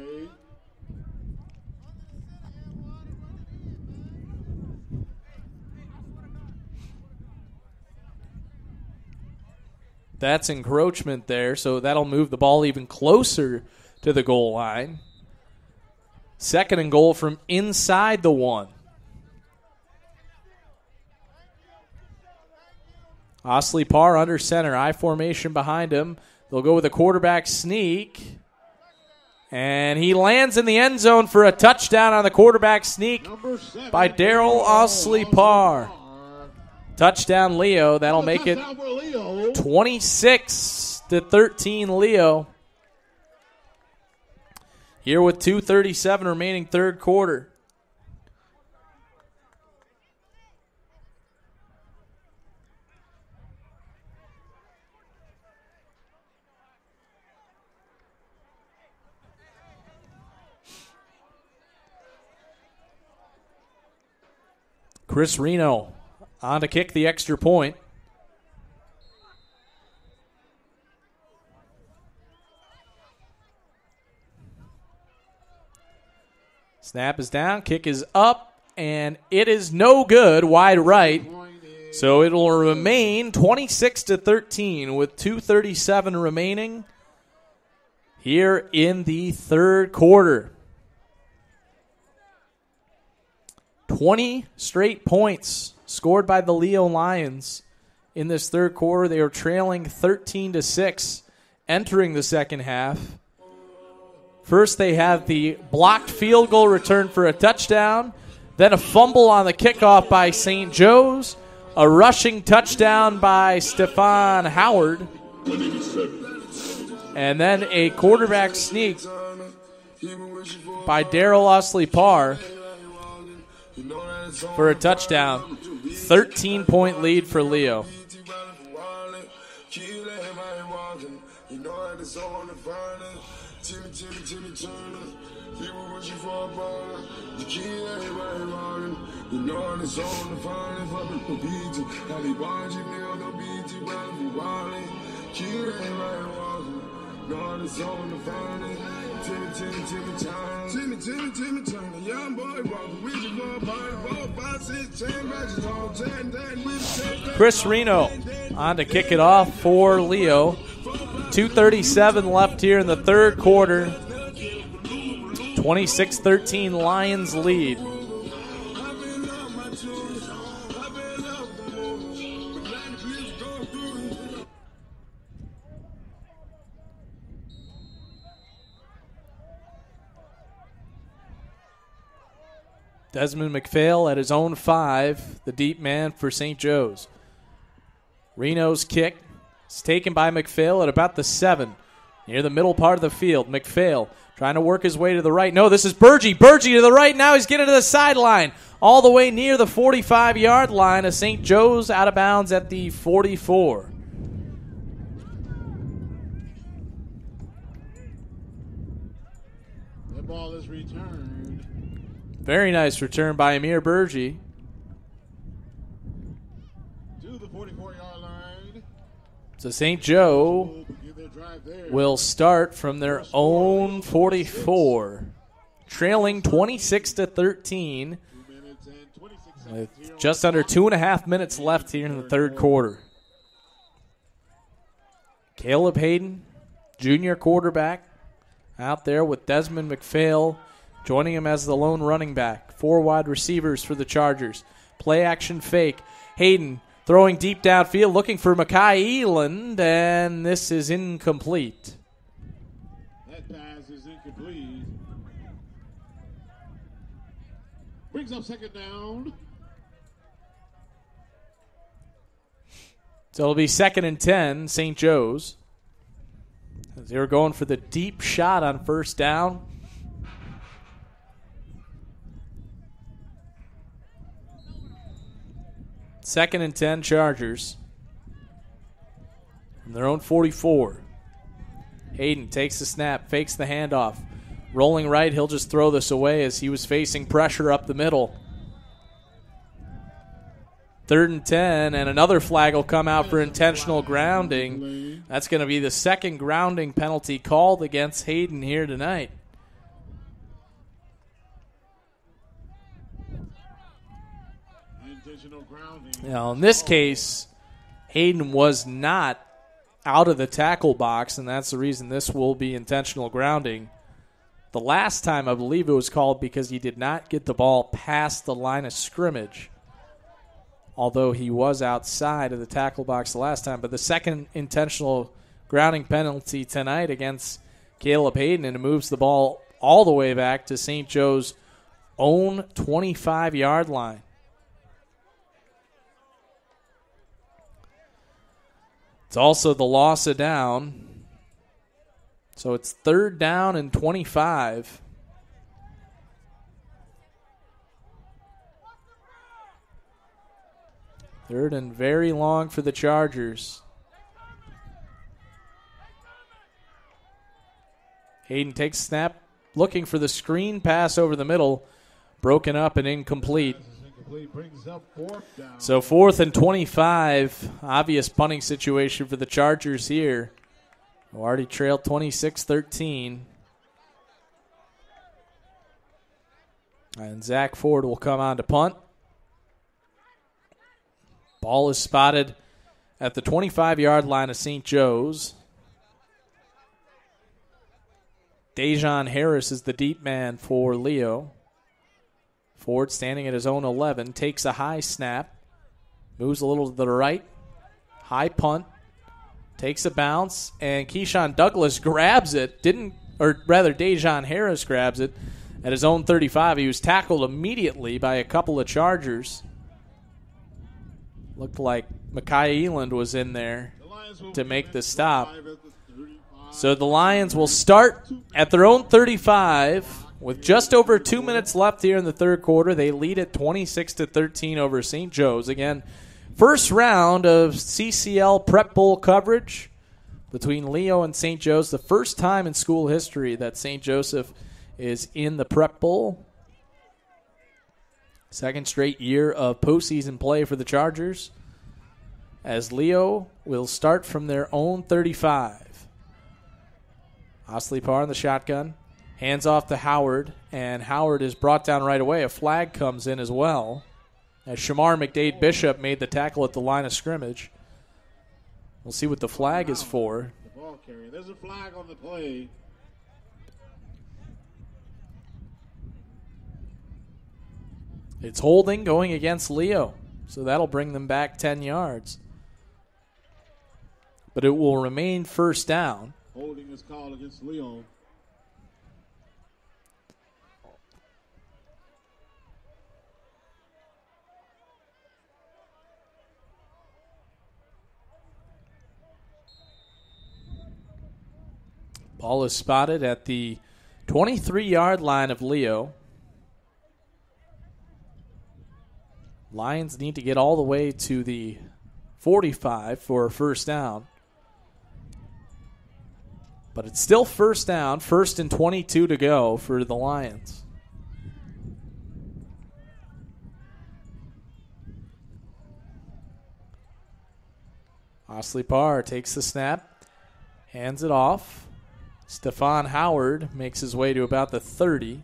That's encroachment there, so that'll move the ball even closer to the goal line. 2nd and goal from inside the 1. Osley Parr under center, I formation behind him. They'll go with a quarterback sneak. And he lands in the end zone for a touchdown on the quarterback sneak by Darrell Osley Parr. Touchdown Leo. That'll make it 26-13 Leo. Here with 2:37 remaining third quarter. Chris Reno on to kick the extra point. Snap is down, kick is up, and it is no good, wide right. So it'll remain 26-13 with 2:37 remaining here in the third quarter. 20 straight points scored by the Leo Lions in this third quarter. They are trailing 13-6 entering the second half. First, they have the blocked field goal return for a touchdown, then a fumble on the kickoff by St. Joe's, a rushing touchdown by Stefan Howard, And then a quarterback sneak by Darrell Osley-Parr for a touchdown. 13-point lead for Leo. Chris Reno on to kick it off for Leo. 2:37 left here in the third quarter. 26-13 Lions lead. Desmond McPhail at his own 5, the deep man for St. Joe's. Reno's kick is taken by McPhail at about the 7, near the middle part of the field. McPhail trying to work his way to the right. No, this is Burgee. Burgee to the right. Now he's getting to the sideline, all the way near the 45-yard line of St. Joe's, out of bounds at the 44. The ball is returned. Very nice return by Amir Burgee. To the 44-yard line. So St. Joe will start from their own 44, trailing 26-13 with just under 2.5 minutes left here in the third quarter. Caleb Hayden, junior quarterback, out there with Desmond McPhail joining him as the lone running back. 4 wide receivers for the Chargers. Play action fake. Hayden throwing deep downfield, looking for Makai Eland, and this is incomplete. That pass is incomplete. Brings up second down. So it'll be 2nd and 10, St. Joe's. As they were going for the deep shot on first down. Second and 10, Chargers. From their own 44. Hayden takes the snap, fakes the handoff. Rolling right, he'll just throw this away as he was facing pressure up the middle. 3rd and 10, and another flag will come out for intentional grounding. That's going to be the second grounding penalty called against Hayden here tonight. Now, in this case, Hayden was not out of the tackle box, and that's the reason this will be intentional grounding. The last time, I believe it was called because he did not get the ball past the line of scrimmage, although he was outside of the tackle box the last time. But the second intentional grounding penalty tonight against Caleb Hayden, and it moves the ball all the way back to St. Joe's own 25-yard line. It's also the loss of down. So it's 3rd down and 25. Third and very long for the Chargers. Hayden takes snap, looking for the screen pass over the middle. Broken up and incomplete. So 4th and 25. Obvious punting situation for the Chargers here. Who already trailed 26-13. And Zach Ford will come on to punt. Ball is spotted at the 25-yard line of St. Joe's. Dejon Harris is the deep man for Leo. Ford standing at his own 11, takes a high snap, moves a little to the right, high punt, takes a bounce, and Keyshawn Douglas grabs it, Dejon Harris grabs it at his own 35. He was tackled immediately by a couple of Chargers. Looked like Makai Eland was in there. The to make the stop. So the Lions will start at their own 35 with just over 2 minutes left here in the third quarter. They lead at 26-13 over St. Joe's. Again, first round of CCL Prep Bowl coverage between Leo and St. Joe's. The first time in school history that St. Joseph is in the Prep Bowl. Second straight year of postseason play for the Chargers, as Leo will start from their own 35. Osley Parr in the shotgun. Hands off to Howard, and Howard is brought down right away. A flag comes in as well, as Shamar McDade Bishop made the tackle at the line of scrimmage. We'll see what the flag is for. The ball carrier. There's a flag on the play. It's holding going against Leo, so that'll bring them back 10 yards. But it will remain first down. Holding is called against Leo. Ball is spotted at the 23-yard line of Leo. Lions need to get all the way to the 45 for a first down. But it's still first down, 1st and 22 to go for the Lions. Osley Parr takes the snap, hands it off. Stephon Howard makes his way to about the 30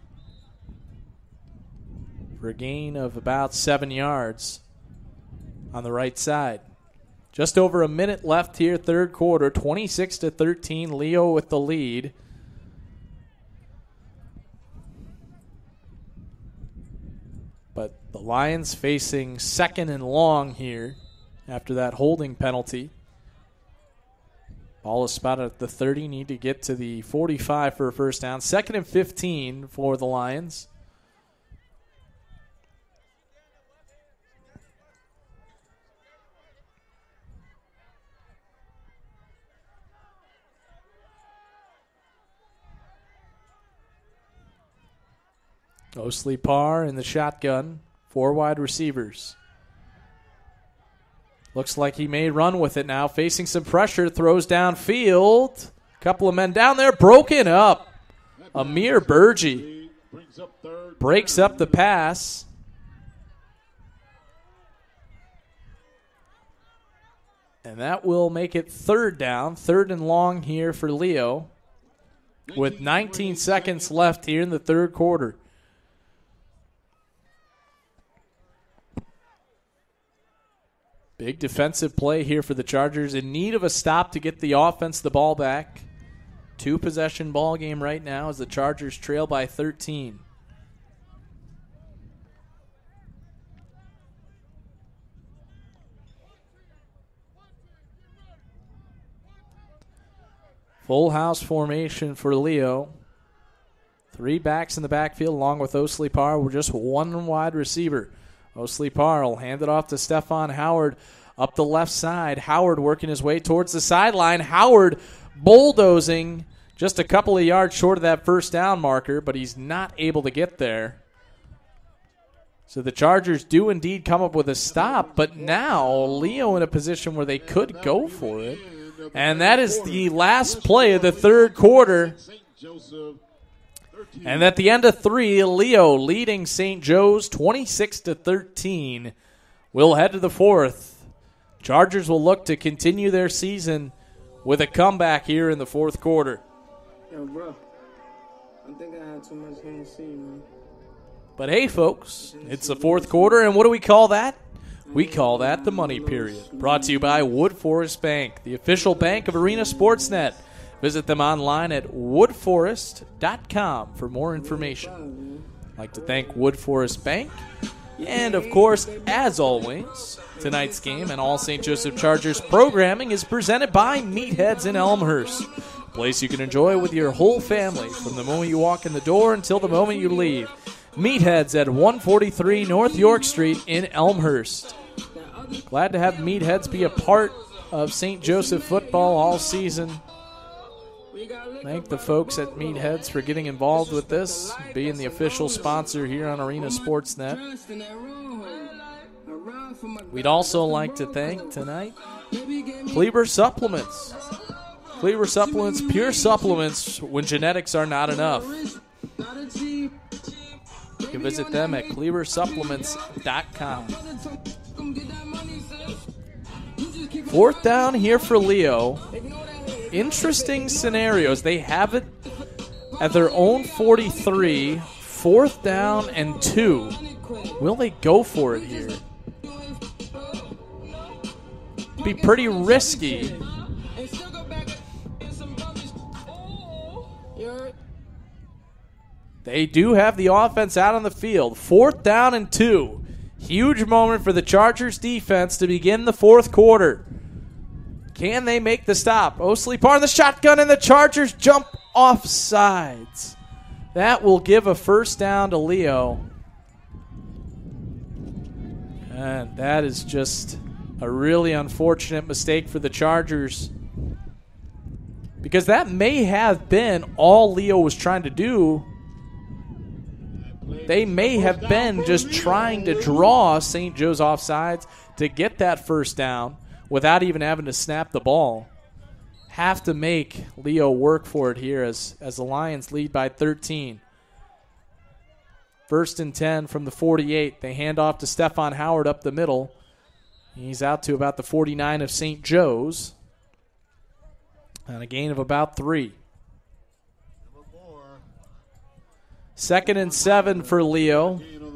for a gain of about 7 yards on the right side. Just over a minute left here, third quarter, 26-13, Leo with the lead. But the Lions facing second and long here after that holding penalty. Ball is spotted at the 30, need to get to the 45 for a first down. 2nd and 15 for the Lions. Osley Parr in the shotgun, 4 wide receivers. Looks like he may run with it now, facing some pressure, throws downfield. Couple of men down there, broken up. Amir Burgee breaks up the pass. And that will make it third down, 3rd and long here for Leo, with 19 seconds left here in the third quarter. Big defensive play here for the Chargers, in need of a stop to get the offense the ball back. 2-possession ball game right now as the Chargers trail by 13. Full house formation for Leo. 3 backs in the backfield along with Osley Parr. We're just 1 wide receiver. Osley Parr will hand it off to Stephon Howard up the left side. Howard working his way towards the sideline. Howard bulldozing just a couple of yards short of that first down marker, but he's not able to get there. So the Chargers do indeed come up with a stop, but now Leo in a position where they could go for it. And that is the last play of the third quarter. And at the end of 3, Leo leading St. Joe's 26-13. We'll head to the 4th. Chargers will look to continue their season with a comeback here in the 4th quarter. Yo, bro, I think I had too much Hennessy, man. But hey, folks, it's the 4th quarter, and what do we call that? We call that the money period. Brought to you by Wood Forest Bank, the official bank of Arena Sportsnet. Visit them online at woodforest.com for more information. I'd like to thank Wood Forest Bank. And, of course, as always, tonight's game and all St. Joseph Chargers programming is presented by Meatheads in Elmhurst, a place you can enjoy with your whole family from the moment you walk in the door until the moment you leave. Meatheads at 143 North York Street in Elmhurst. Glad to have Meatheads be a part of St. Joseph football all season. Thank the folks at Meatheads for getting involved with this, being the official sponsor here on Arena Sportsnet. We'd also like to thank thank Kleber Supplements. Kleber Supplements, pure supplements when genetics are not enough. You can visit them at klebersupplements.com. 4th down here for Leo. Interesting scenarios. They have it at their own 43, 4th down and 2. Will they go for it here? Be pretty risky. They do have the offense out on the field. 4th down and 2. Huge moment for the Chargers defense to begin the 4th quarter. Can they make the stop? Osley Parr in the shotgun, and the Chargers jump off sides. That will give a 1st down to Leo. And that is just a really unfortunate mistake for the Chargers, because that may have been all Leo was trying to do. They may have been just trying to draw St. Joe's offsides to get that 1st down without even having to snap the ball. Have to make Leo work for it here as the Lions lead by 13. 1st and 10 from the 48. They hand off to Stephon Howard up the middle. He's out to about the 49 of St. Joe's. And a gain of about 3. 2nd and 7 for Leo.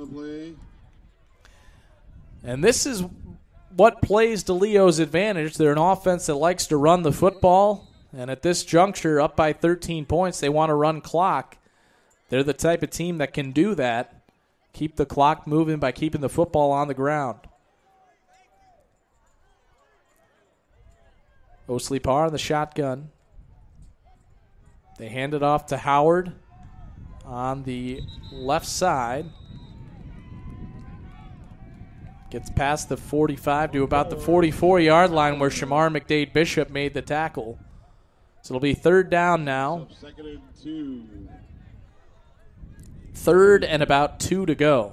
And this is what plays to Leo's advantage. They're an offense that likes to run the football. And at this juncture, up by 13 points, they want to run clock. They're the type of team that can do that. Keep the clock moving by keeping the football on the ground. Osley Parr in the shotgun. They hand it off to Howard on the left side. Gets past the 45 to about the 44-yard line where Shamar McDade Bishop made the tackle. So it'll be 3rd down now. 2nd and 2. 3rd and about 2 to go.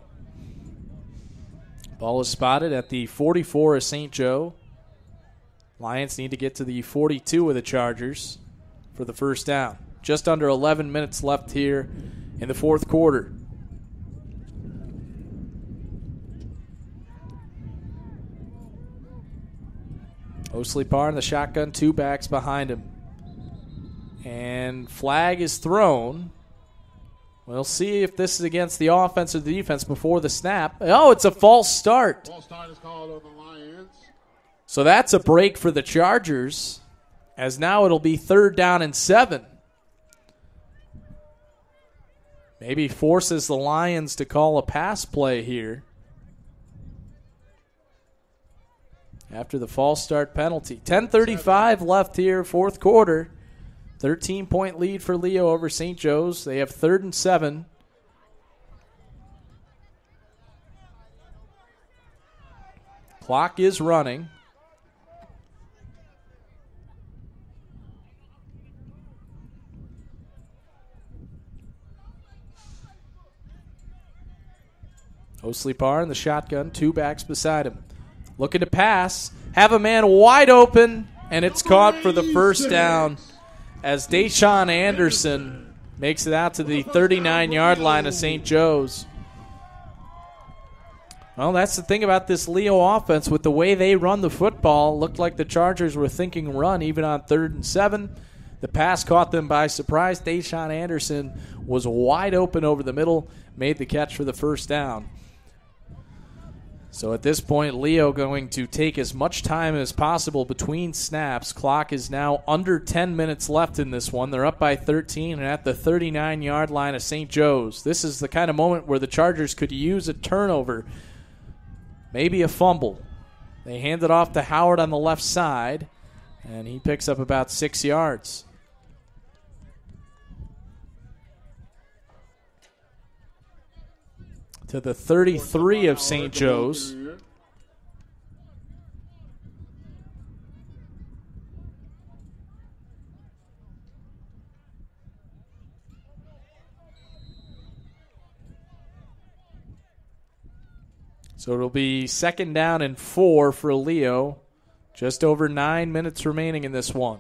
Ball is spotted at the 44 of St. Joe. Lions need to get to the 42 of the Chargers for the 1st down. Just under 11 minutes left here in the 4th quarter. Osley Parr in the shotgun, 2 backs behind him. And flag is thrown. We'll see if this is against the offense or the defense before the snap. Oh, it's a false start. False start is called on the Lions. So that's a break for the Chargers, as now it'll be 3rd down and 7. Maybe forces the Lions to call a pass play here after the false start penalty. 10:35 left here, 4th quarter. 13-point lead for Leo over St. Joe's. They have 3rd and 7. Clock is running. Osley Parr in the shotgun, 2 backs beside him. Looking to pass, have a man wide open, and it's caught for the 1st down as Deshaun Anderson makes it out to the 39-yard line of St. Joe's. Well, that's the thing about this Leo offense. With the way they run the football, looked like the Chargers were thinking run even on 3rd and 7. The pass caught them by surprise. Deshaun Anderson was wide open over the middle, made the catch for the 1st down. So at this point, Leo going to take as much time as possible between snaps. Clock is now under 10 minutes left in this one. They're up by 13 and at the 39-yard line of St. Joe's. This is the kind of moment where the Chargers could use a turnover, maybe a fumble. They hand it off to Howard on the left side, and he picks up about 6 yards. To the 33 of St. Joe's. So it'll be 2nd down and 4 for Leo. Just over 9 minutes remaining in this one.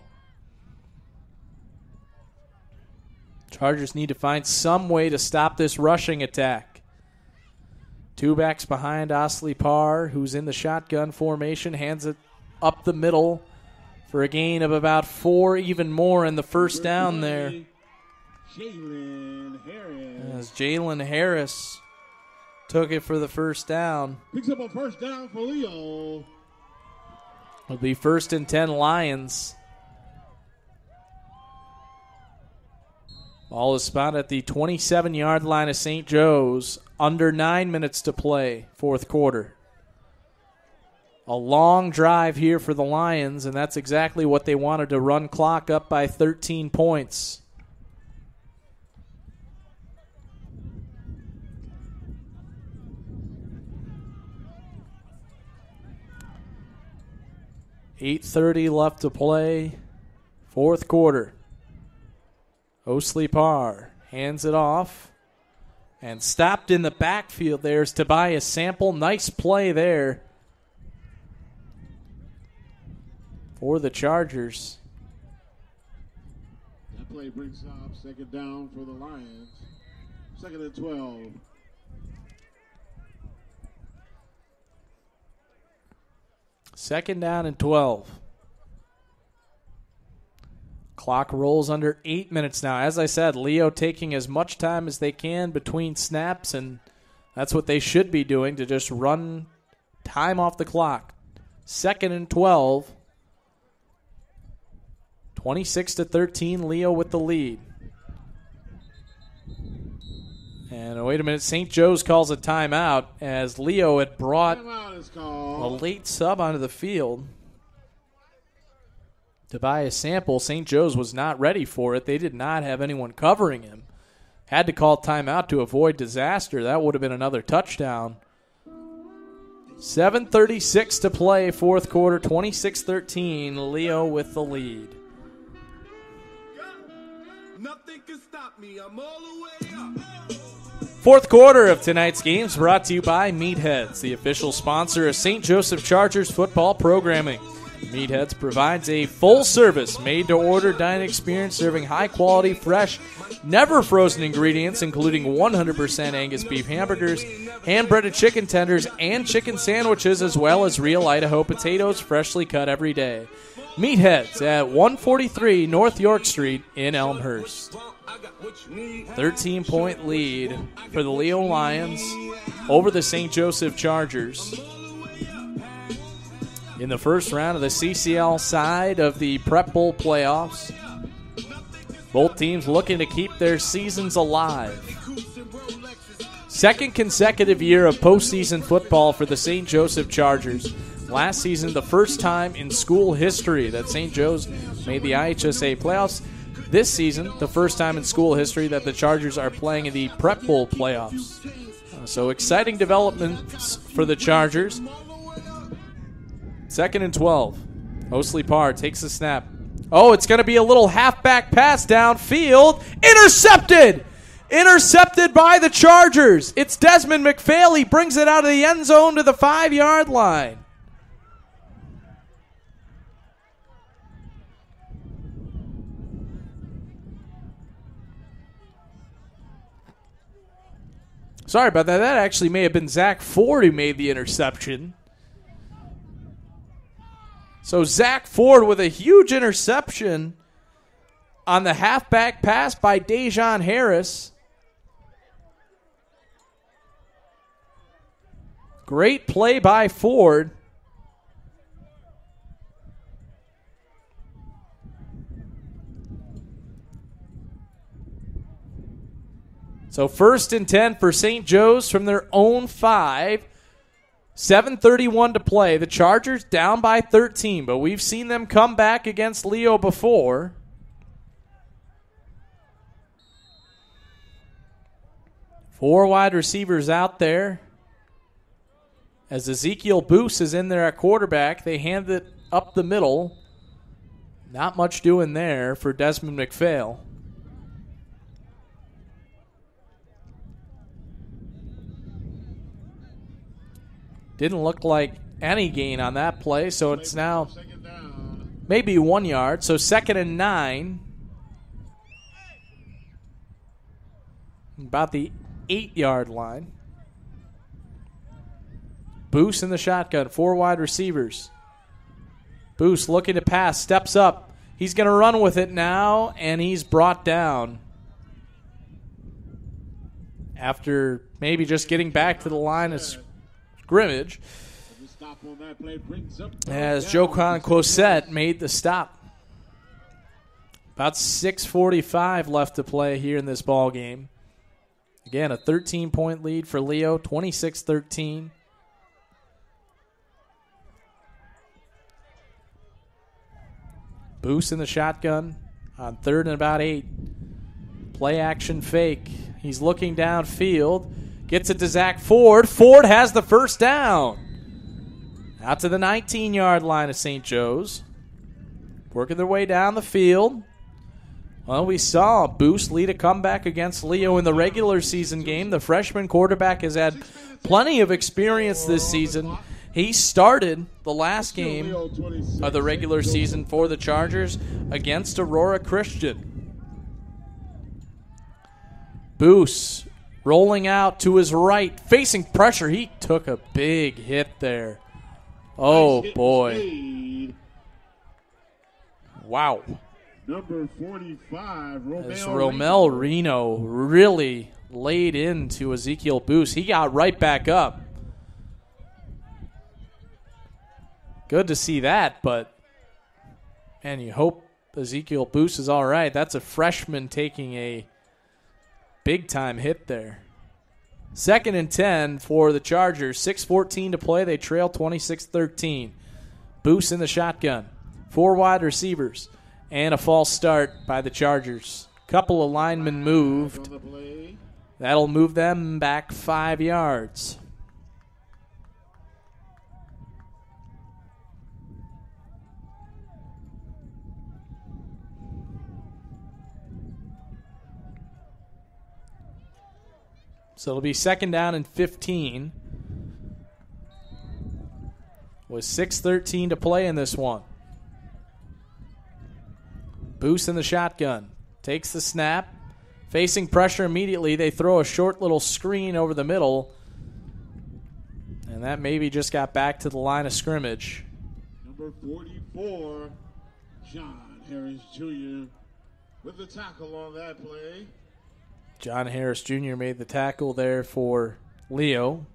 Chargers need to find some way to stop this rushing attack. 2 backs behind Osley Parr, who's in the shotgun formation, hands it up the middle for a gain of about 4, even more in the first down there. As Jalen Harris took it for the first down. Picks up a first down for Leo. It'll be 1st and 10 Lions. Ball is spotted at the 27-yard line of St. Joe's. Under 9 minutes to play, 4th quarter. A long drive here for the Lions, and that's exactly what they wanted, to run clock up by 13 points. $8:30 left to play, 4th quarter. Osley Parr hands it off. And stopped in the backfield there's Tobias Sample. Nice play there for the Chargers. That play brings up 2nd down for the Lions. 2nd and 12. Second down and 12. Clock rolls under 8 minutes now. As I said, Leo taking as much time as they can between snaps, and that's what they should be doing, to just run time off the clock. 2nd and 12. 26-13, Leo with the lead. And wait a minute, St. Joe's calls a timeout as Leo had brought a late sub onto the field. Tobias Sample, St. Joe's was not ready for it. They did not have anyone covering him. Had to call timeout to avoid disaster. That would have been another touchdown. 7:36 to play, 4th quarter, 26-13. Leo with the lead. Nothing can stop me. I'm all the way up. 4th quarter of tonight's games brought to you by Meatheads, the official sponsor of St. Joseph Chargers football programming. Meatheads provides a full-service, made-to-order dining experience serving high-quality, fresh, never-frozen ingredients, including 100% Angus beef hamburgers, hand-breaded chicken tenders, and chicken sandwiches, as well as real Idaho potatoes, freshly cut every day. Meatheads at 143 North York Street in Elmhurst. 13-point lead for the Leo Lions over the St. Joseph Chargers. In the first round of the CCL side of the Prep Bowl playoffs. Both teams looking to keep their seasons alive. 2nd consecutive year of postseason football for the St. Joseph Chargers. Last season, the first time in school history that St. Joe's made the IHSA playoffs. This season, the first time in school history that the Chargers are playing in the Prep Bowl playoffs. So exciting developments for the Chargers. 2nd and 12. Osley Parr takes the snap. Oh, it's going to be a little halfback pass downfield. Intercepted! Intercepted by the Chargers. It's Desmond McPhail. He brings it out of the end zone to the 5-yard line. Sorry about that. That actually may have been Zach Ford who made the interception. So Zach Ford with a huge interception on the halfback pass by Dejon Harris. Great play by Ford. So 1st and 10 for St. Joe's from their own 5. 7:31 to play. The Chargers down by 13, but we've seen them come back against Leo before. Four wide receivers out there. As Ezekiel Boose is in there at quarterback, they hand it up the middle. Not much doing there for Desmond McPhail. Didn't look like any gain on that play, so it's now maybe 1 yard. So 2nd and 9. About the 8-yard line. Boos in the shotgun, 4 wide receivers. Boos looking to pass, steps up. He's going to run with it now, and he's brought down after maybe just getting back to the line of scrimmage, as Joquan Quosette made the stop. About 6:45 left to play here in this ball game. Again, a 13-point lead for Leo, 26-13. Boos in the shotgun on 3rd and about 8. Play action fake. He's looking downfield. Gets it to Zach Ford. Ford has the first down. Out to the 19-yard line of St. Joe's. Working their way down the field. Well, we saw Boos lead a comeback against Leo in the regular season game. The freshman quarterback has had plenty of experience this season. He started the last game of the regular season for the Chargers against Aurora Christian. Boos rolling out to his right, facing pressure. He took a big hit there. Oh, boy. Wow. Number 45, Romel Reno really laid into Ezekiel Boos. He got right back up. Good to see that, but, man, you hope Ezekiel Boos is all right. That's a freshman taking a big-time hit there. 2nd and 10 for the Chargers. 6:14 to play. They trail 26-13. Boos in the shotgun. 4 wide receivers. And a false start by the Chargers. Couple of linemen moved. That'll move them back 5 yards. So it'll be 2nd down and 15. With 6:13 to play in this one. Boos in the shotgun. Takes the snap. Facing pressure immediately. They throw a short little screen over the middle. And that maybe just got back to the line of scrimmage. Number 44, John Harris Jr. with the tackle on that play. John Harris Jr. made the tackle there for Leo.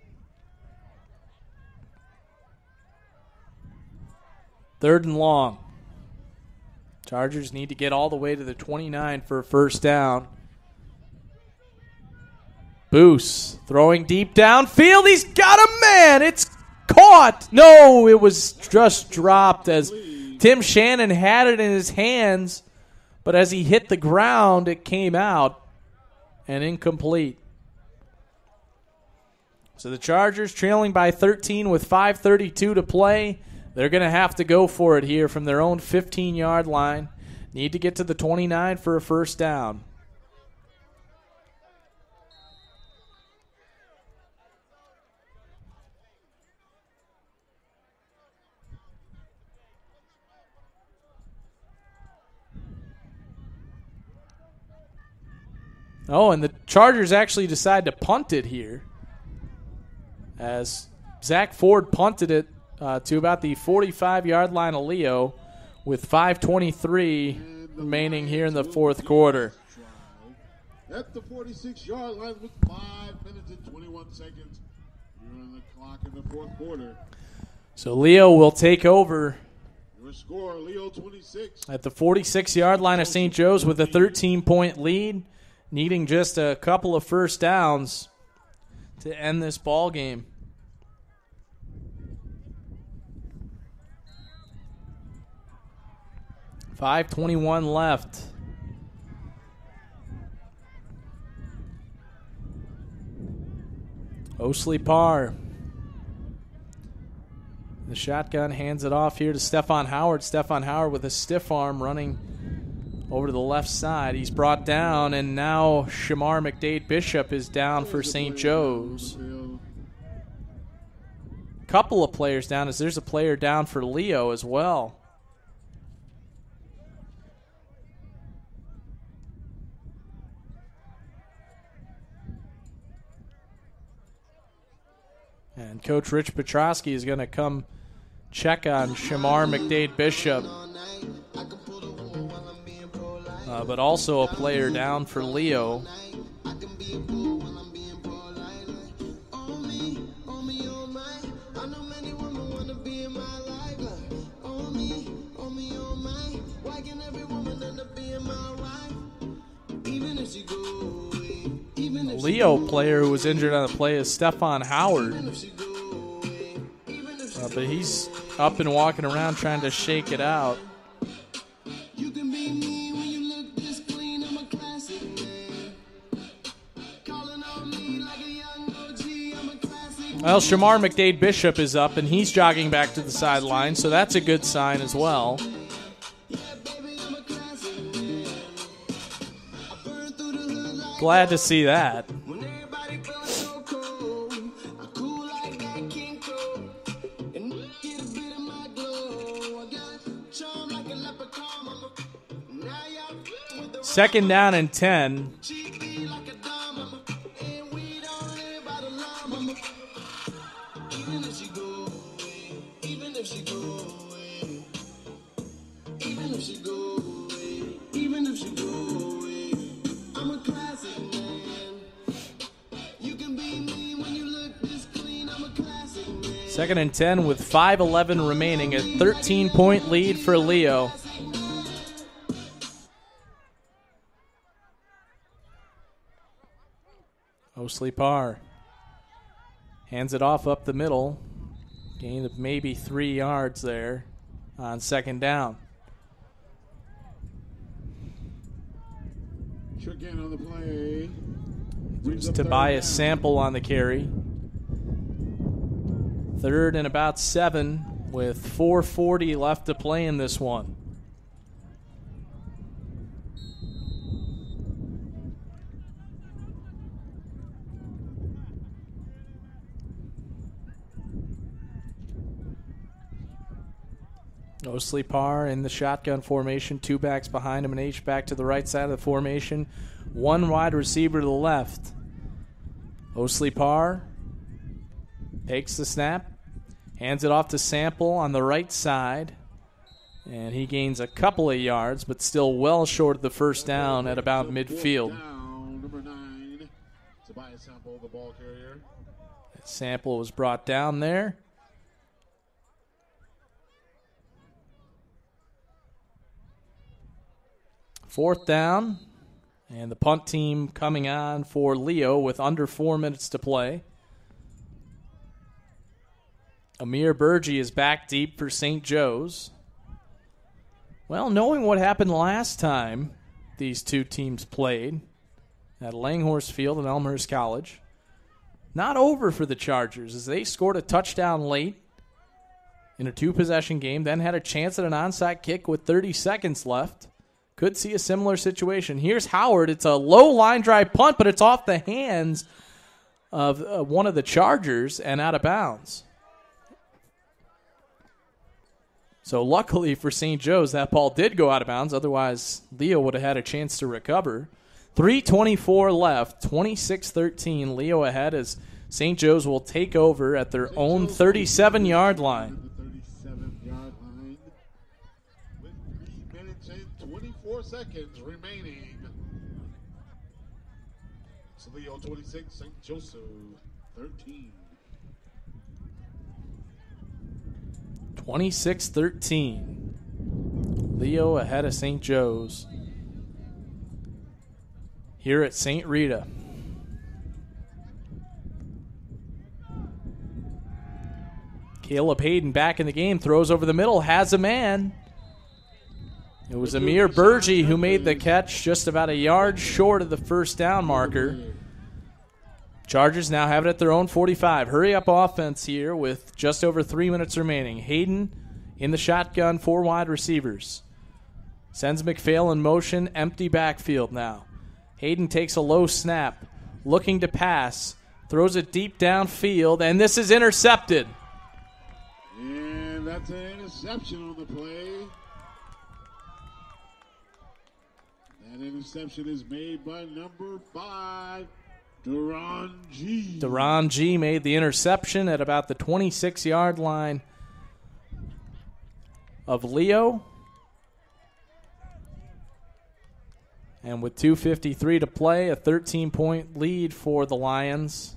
Third and long. Chargers need to get all the way to the 29 for a first down. Boos throwing deep downfield. He's got a man. It's caught. No, it was just dropped as Tim Shannon had it in his hands, but as he hit the ground, it came out and incomplete. So the Chargers trailing by 13 with 5:32 to play. They're going to have to go for it here from their own 15-yard line. Need to get to the 29 for a first down. Oh, and the Chargers actually decide to punt it here, as Zach Ford punted it to about the 45-yard line of Leo with 5:23 remaining here in the fourth quarter. At the 46-yard line with 5 minutes and 21 seconds. You're on the clock in the fourth quarter. So Leo will take over Your score, Leo 26. at the 46-yard line of St. Joe's with a 13-point lead, needing just a couple of first downs to end this ball game. .5:21 left. Osley Parr. The shotgun hands it off here to Stephon Howard. Stephon Howard with a stiff arm running over to the left side. He's brought down, and now Shamar McDade Bishop is down for St. Joe's. couple of players down as there's a player down for Leo as well. And Coach Rich Petrosky is going to come check on Shamar McDade Bishop. But also a player down for Leo. Leo player who was injured on the play is Stephon Howard. But he's up and walking around trying to shake it out. Well, Shamar McDade Bishop is up, and he's jogging back to the sideline, so that's a good sign as well. Glad to see that. Second down and 10. Second and 10 with 5:11 remaining. A 13-point lead for Leo. Osley Parr hands it off up the middle. Gain of maybe 3 yards there on second down. Again on the play. It's Tobias Sample on the carry. Third and about 7 with 4:40 left to play in this one. Osley Parr in the shotgun formation, 2 backs behind him, an H-back to the right side of the formation, 1 wide receiver to the left. Osley Parr takes the snap, hands it off to Sample on the right side, and he gains a couple of yards, but still well short of the first down at about midfield. Down, number 9, Tobias Sample, the ball carrier. Sample was brought down there. Fourth down, and the punt team coming on for Leo with under 4 minutes to play. Amir Burgee is back deep for St. Joe's. Well, knowing what happened last time these two teams played at Langhorse Field and Elmhurst College, not over for the Chargers as they scored a touchdown late in a 2-possession game, then had a chance at an onside kick with 30 seconds left. Could see a similar situation. Here's Howard. It's a low line drive punt, but it's off the hands of one of the Chargers and out of bounds. So luckily for St. Joe's, that ball did go out of bounds. Otherwise, Leo would have had a chance to recover. 3:24 left, 26-13. Leo ahead as St. Joe's will take over at their own 37-yard line. 37-yard line with 3 minutes and 24 seconds remaining. It's Leo 26, St. Joseph 13. 26-13. Leo ahead of St. Joe's here at St. Rita. Caleb Hayden back in the game, throws over the middle, has a man. It was Amir Burgee who made the catch just about a yard short of the first down marker. Chargers now have it at their own 45. Hurry up offense here with just over 3 minutes remaining. Hayden in the shotgun, 4 wide receivers. Sends McPhail in motion, empty backfield now. Hayden takes a low snap, looking to pass, throws it deep downfield, and this is intercepted. And that's an interception on the play. That interception is made by number 5, Duran G. Duran G made the interception at about the 26-yard line of Leo. And with 2:53 to play, a 13-point lead for the Lions.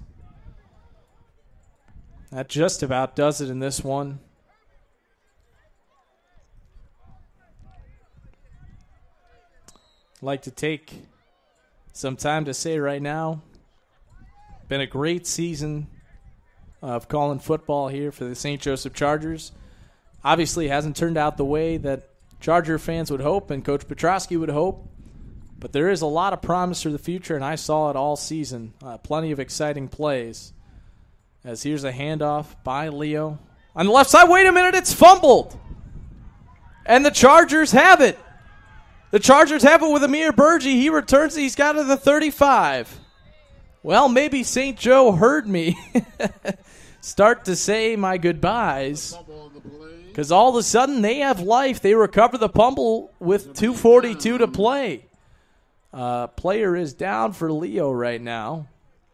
That just about does it in this one. I'd like to take some time to say right now, been a great season of calling football here for the St. Joseph Chargers. Obviously, it hasn't turned out the way that Charger fans would hope and Coach Petrosky would hope, but there is a lot of promise for the future, and I saw it all season. Plenty of exciting plays. As here's a handoff by Leo. On the left side, wait a minute, it's fumbled. And the Chargers have it. The Chargers have it with Amir Burgee. He returns it. He's got it to the 35. Well, maybe St. Joe heard me start to say my goodbyes, because all of a sudden they have life. They recover the fumble with 2:42 to play. Player is down for Leo right now.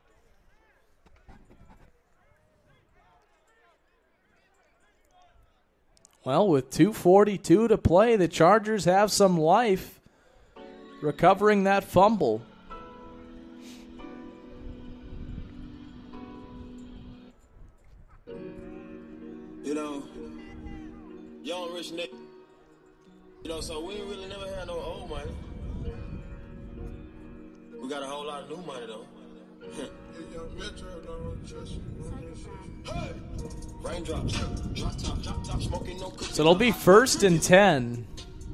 Well, with 2:42 to play, the Chargers have some life recovering that fumble. You know, young rich nigga. You know, so we ain't really never had no old money. We got a whole lot of new money though. Raindrops, drop top, smoking no cookies. So it'll be 1st and 10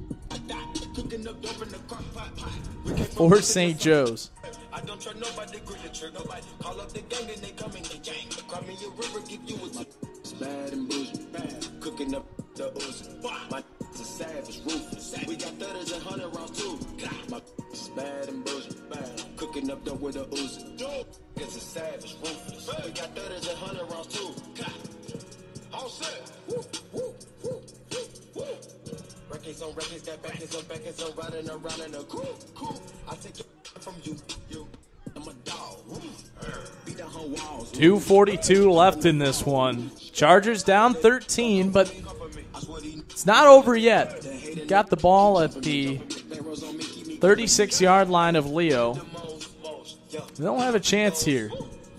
for St. Joe's. I don't trust nobody, grip the trigger. Call up the gang and they come and get gang. Cry me a river, give you a it's bad and bullshit. Bad. Cooking up the Uzi. My is a savage, ruthless. We got 30s and 100 rounds too. My is bad and bullshit. Bad. Cooking up with a Uzi. It's a savage, ruthless. We got 30s and 100 rounds too. All set. Woo, woo, woo, woo, woo. Records on records, got backers on backers, on riding around in a cool. I take it from you. I'm a dog. Beat the whole walls. 2:42 left in this one. Chargers down 13, but it's not over yet. Got the ball at the 36-yard line of Leo. They don't have a chance here.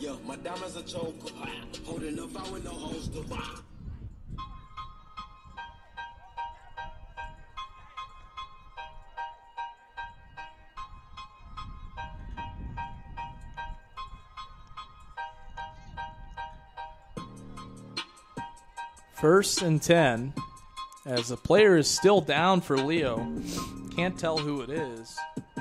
First and 10, as the player is still down for Leo. Can't tell who it is.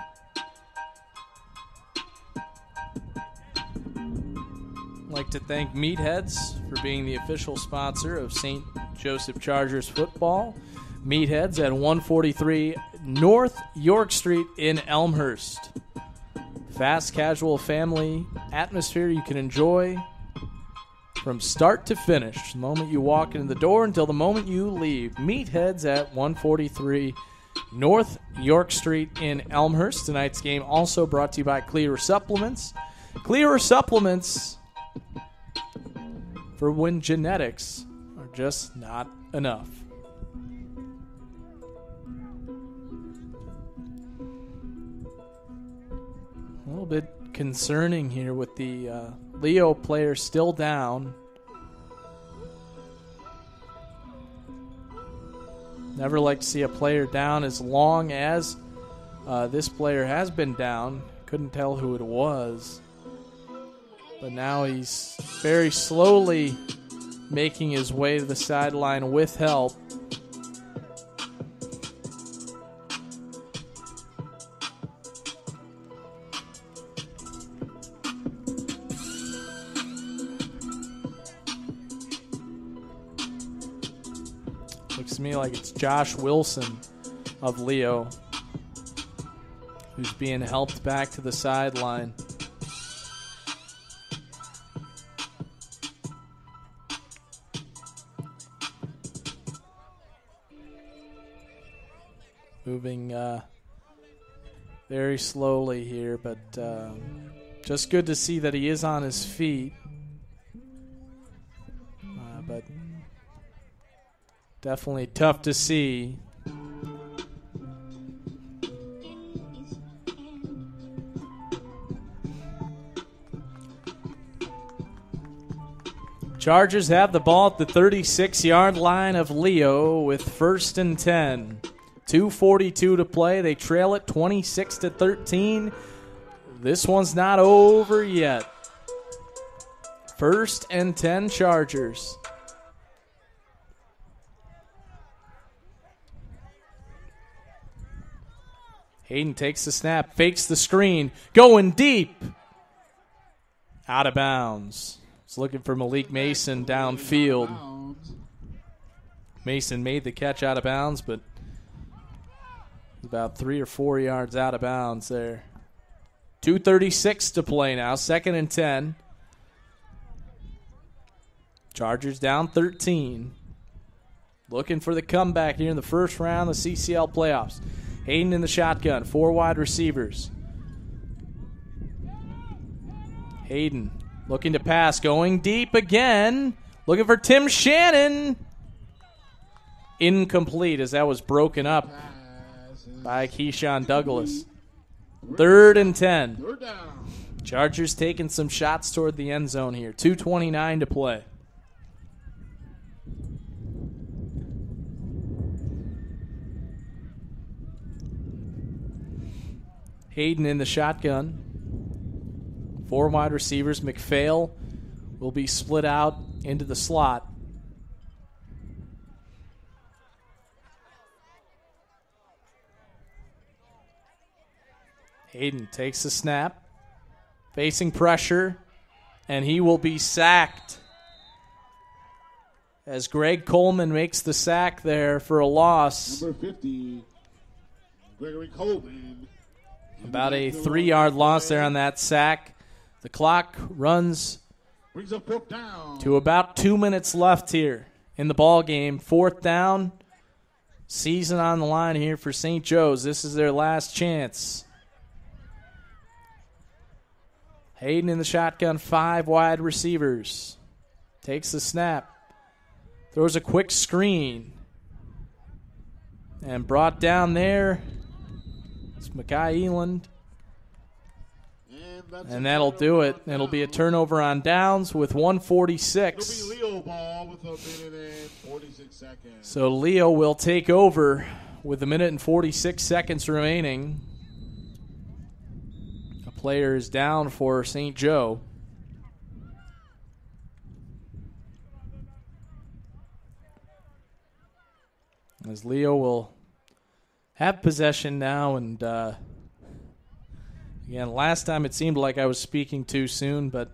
I'd like to thank Meatheads for being the official sponsor of St. Joseph Chargers football. Meatheads at 143 North York Street in Elmhurst. Fast, casual family atmosphere you can enjoy from start to finish, the moment you walk into the door until the moment you leave. Meatheads at 143 North York Street in Elmhurst. Tonight's game also brought to you by Clearer Supplements. Clearer Supplements for when genetics are just not enough. A little bit concerning here with the Leo player still down. Never like to see a player down as long as this player has been down. Couldn't tell who it was. But now he's very slowly making his way to the sideline with help. Looks to me like it's Josh Wilson of Leo who's being helped back to the sideline. moving very slowly here, but just good to see that he is on his feet. But definitely tough to see. Chargers have the ball at the 36-yard line of Leo with 1st and 10. 2:42 to play. They trail it 26-13. This one's not over yet. 1st and 10 Chargers. Hayden takes the snap, fakes the screen, going deep. Out of bounds. He's looking for Malik Mason downfield. Mason made the catch out of bounds, but about 3 or 4 yards out of bounds there. 2:36 to play now, 2nd and 10. Chargers down 13. Looking for the comeback here in the first round of the CCL playoffs. Hayden in the shotgun, 4 wide receivers. Hayden looking to pass, going deep again. Looking for Tim Shannon. Incomplete as that was broken up by Keyshawn Douglas. 3rd and 10. Chargers taking some shots toward the end zone here. 2:29 to play. Hayden in the shotgun. 4 wide receivers. McPhail will be split out into the slot. Hayden takes the snap, facing pressure, and he will be sacked as Greg Coleman makes the sack there for a loss. Number 50, Gregory Coleman. About a 3-yard loss there on that sack. The clock runs Brings up 4th down. to about 2 minutes left here in the ball game. 4th down. Season on the line here for St. Joe's. This is their last chance. Hayden in the shotgun, 5 wide receivers. Takes the snap. Throws a quick screen. And brought down there. It's Makai Eland. And that'll do it. It'll be a turnover on downs with 1:46. It'll be Leo ball with 1:46 seconds. So Leo will take over with 1:46 seconds remaining. A player is down for St. Joe. As Leo will have possession now, and again, last time it seemed like I was speaking too soon, but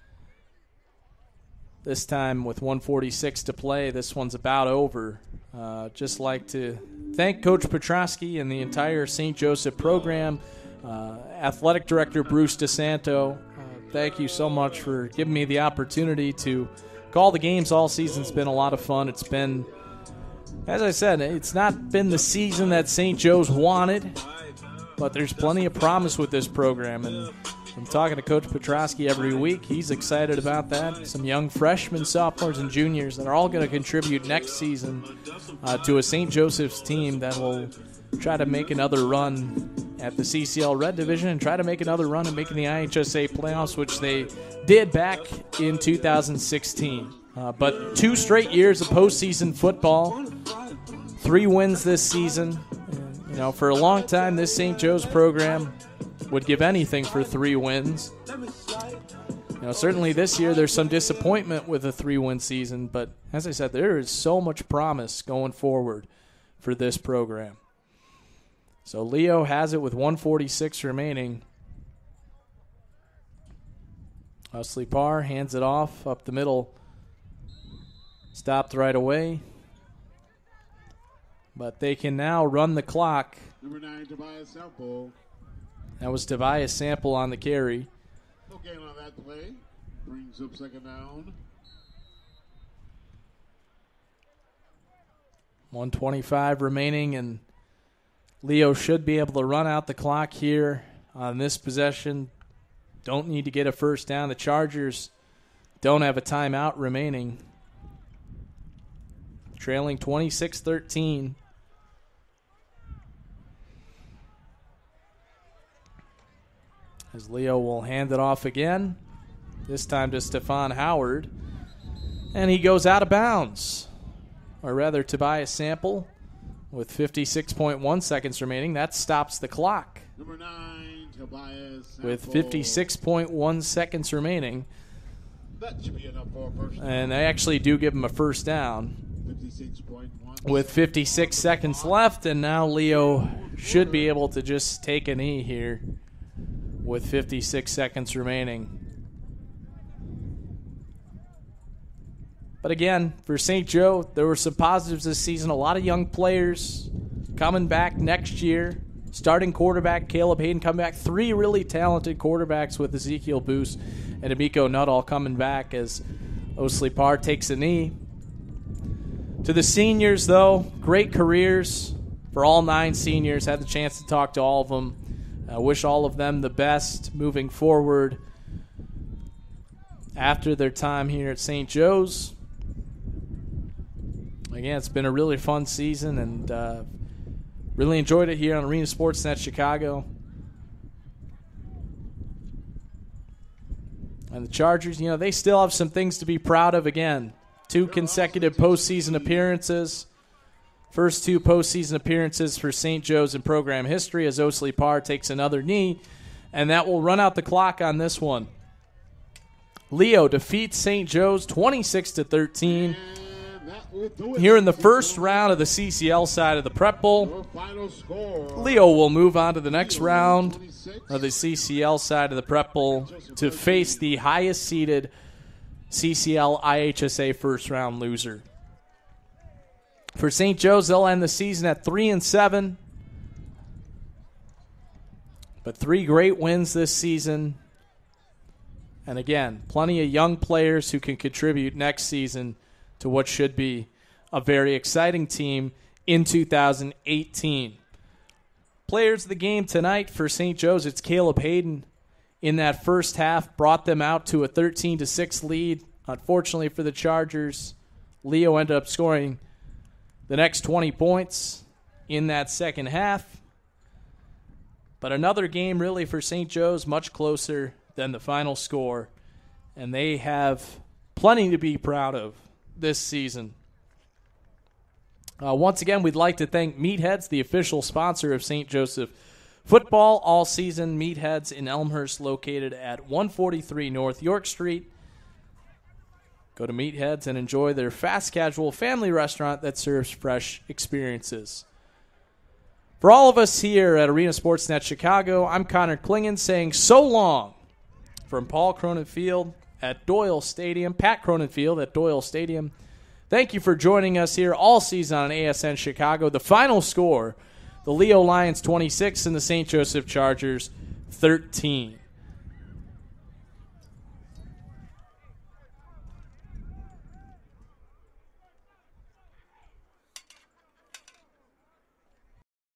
this time with 1:46 to play, this one's about over. Just like to thank Coach Petrosky and the entire St. Joseph program, Athletic Director Bruce DeSanto. Thank you so much for giving me the opportunity to call the games all season. It's been a lot of fun. It's been, as I said, it's not been the season that St. Joe's wanted, but there's plenty of promise with this program, and I'm talking to Coach Petrosky every week. He's excited about that. Some young freshmen, sophomores, and juniors that are all going to contribute next season to a St. Joseph's team that will try to make another run at the CCL Red Division and try to make another run at making the IHSA playoffs, which they did back in 2016. But 2 straight years of postseason football, 3 wins this season. You know, for a long time, this St. Joe's program would give anything for 3 wins. You know, certainly this year there's some disappointment with a 3-win season, but as I said, there is so much promise going forward for this program. So Leo has it with 1:46 remaining. Husley Parr hands it off up the middle. Stopped right away. But they can now run the clock. Number 9, Tobias Sample. That was Tobias Sample on the carry. No gain on that play. Brings up 2nd down. 1:25 remaining, and Leo should be able to run out the clock here on this possession. Don't need to get a first down. The Chargers don't have a timeout remaining. Trailing 26-13. As Leo will hand it off again, this time to Stephon Howard. And he goes out of bounds. Or rather, Tobias Sample with 56.1 seconds remaining. That stops the clock. Number 9, Tobias Sample. With 56.1 seconds remaining. That should be enough for a first down. And they actually do give him a first down. 56.1. With 56 seconds left, and now Leo should be able to just take a knee here with 56 seconds remaining. But again, for St. Joe, there were some positives this season. A lot of young players coming back next year. Starting quarterback Caleb Hayden coming back. 3 really talented quarterbacks with Ezekiel Boos and Amico Nuttall coming back as Osley Parr takes a knee. To the seniors, though, great careers for all 9 seniors. Had the chance to talk to all of them. I wish all of them the best moving forward after their time here at St. Joe's. Again, it's been a really fun season, and really enjoyed it here on Arena Sportsnet Chicago. And the Chargers, they still have some things to be proud of again. 2 consecutive postseason appearances. First 2 postseason appearances for St. Joe's in program history as Osley Parr takes another knee, and that will run out the clock on this one. Leo defeats St. Joe's 26-13 here in the first round of the CCL side of the Prep Bowl. Leo will move on to the next round of the CCL side of the Prep Bowl to face the highest seeded CCL IHSA first round loser. For St. Joe's, they'll end the season at 3-7. But 3 great wins this season. And again, plenty of young players who can contribute next season to what should be a very exciting team in 2018. Players of the game tonight for St. Joe's, it's Caleb Hayden. In that first half, brought them out to a 13-6 lead. Unfortunately for the Chargers, Leo ended up scoring the next 20 points in that second half. But another game really for St. Joe's, much closer than the final score. And they have plenty to be proud of this season. Once again, we'd like to thank Meatheads, the official sponsor of St. Joseph football all season. Meatheads in Elmhurst, located at 143 North York Street. Go to Meatheads and enjoy their fast casual family restaurant that serves fresh experiences. For all of us here at Arena Sportsnet Chicago, I'm Connor Klingen saying so long from Paul Cronenfield at Doyle Stadium, Pat Cronenfield at Doyle Stadium. Thank you for joining us here all season on ASN Chicago. The final score, the Leo Lions 26 and the St. Joseph Chargers 13.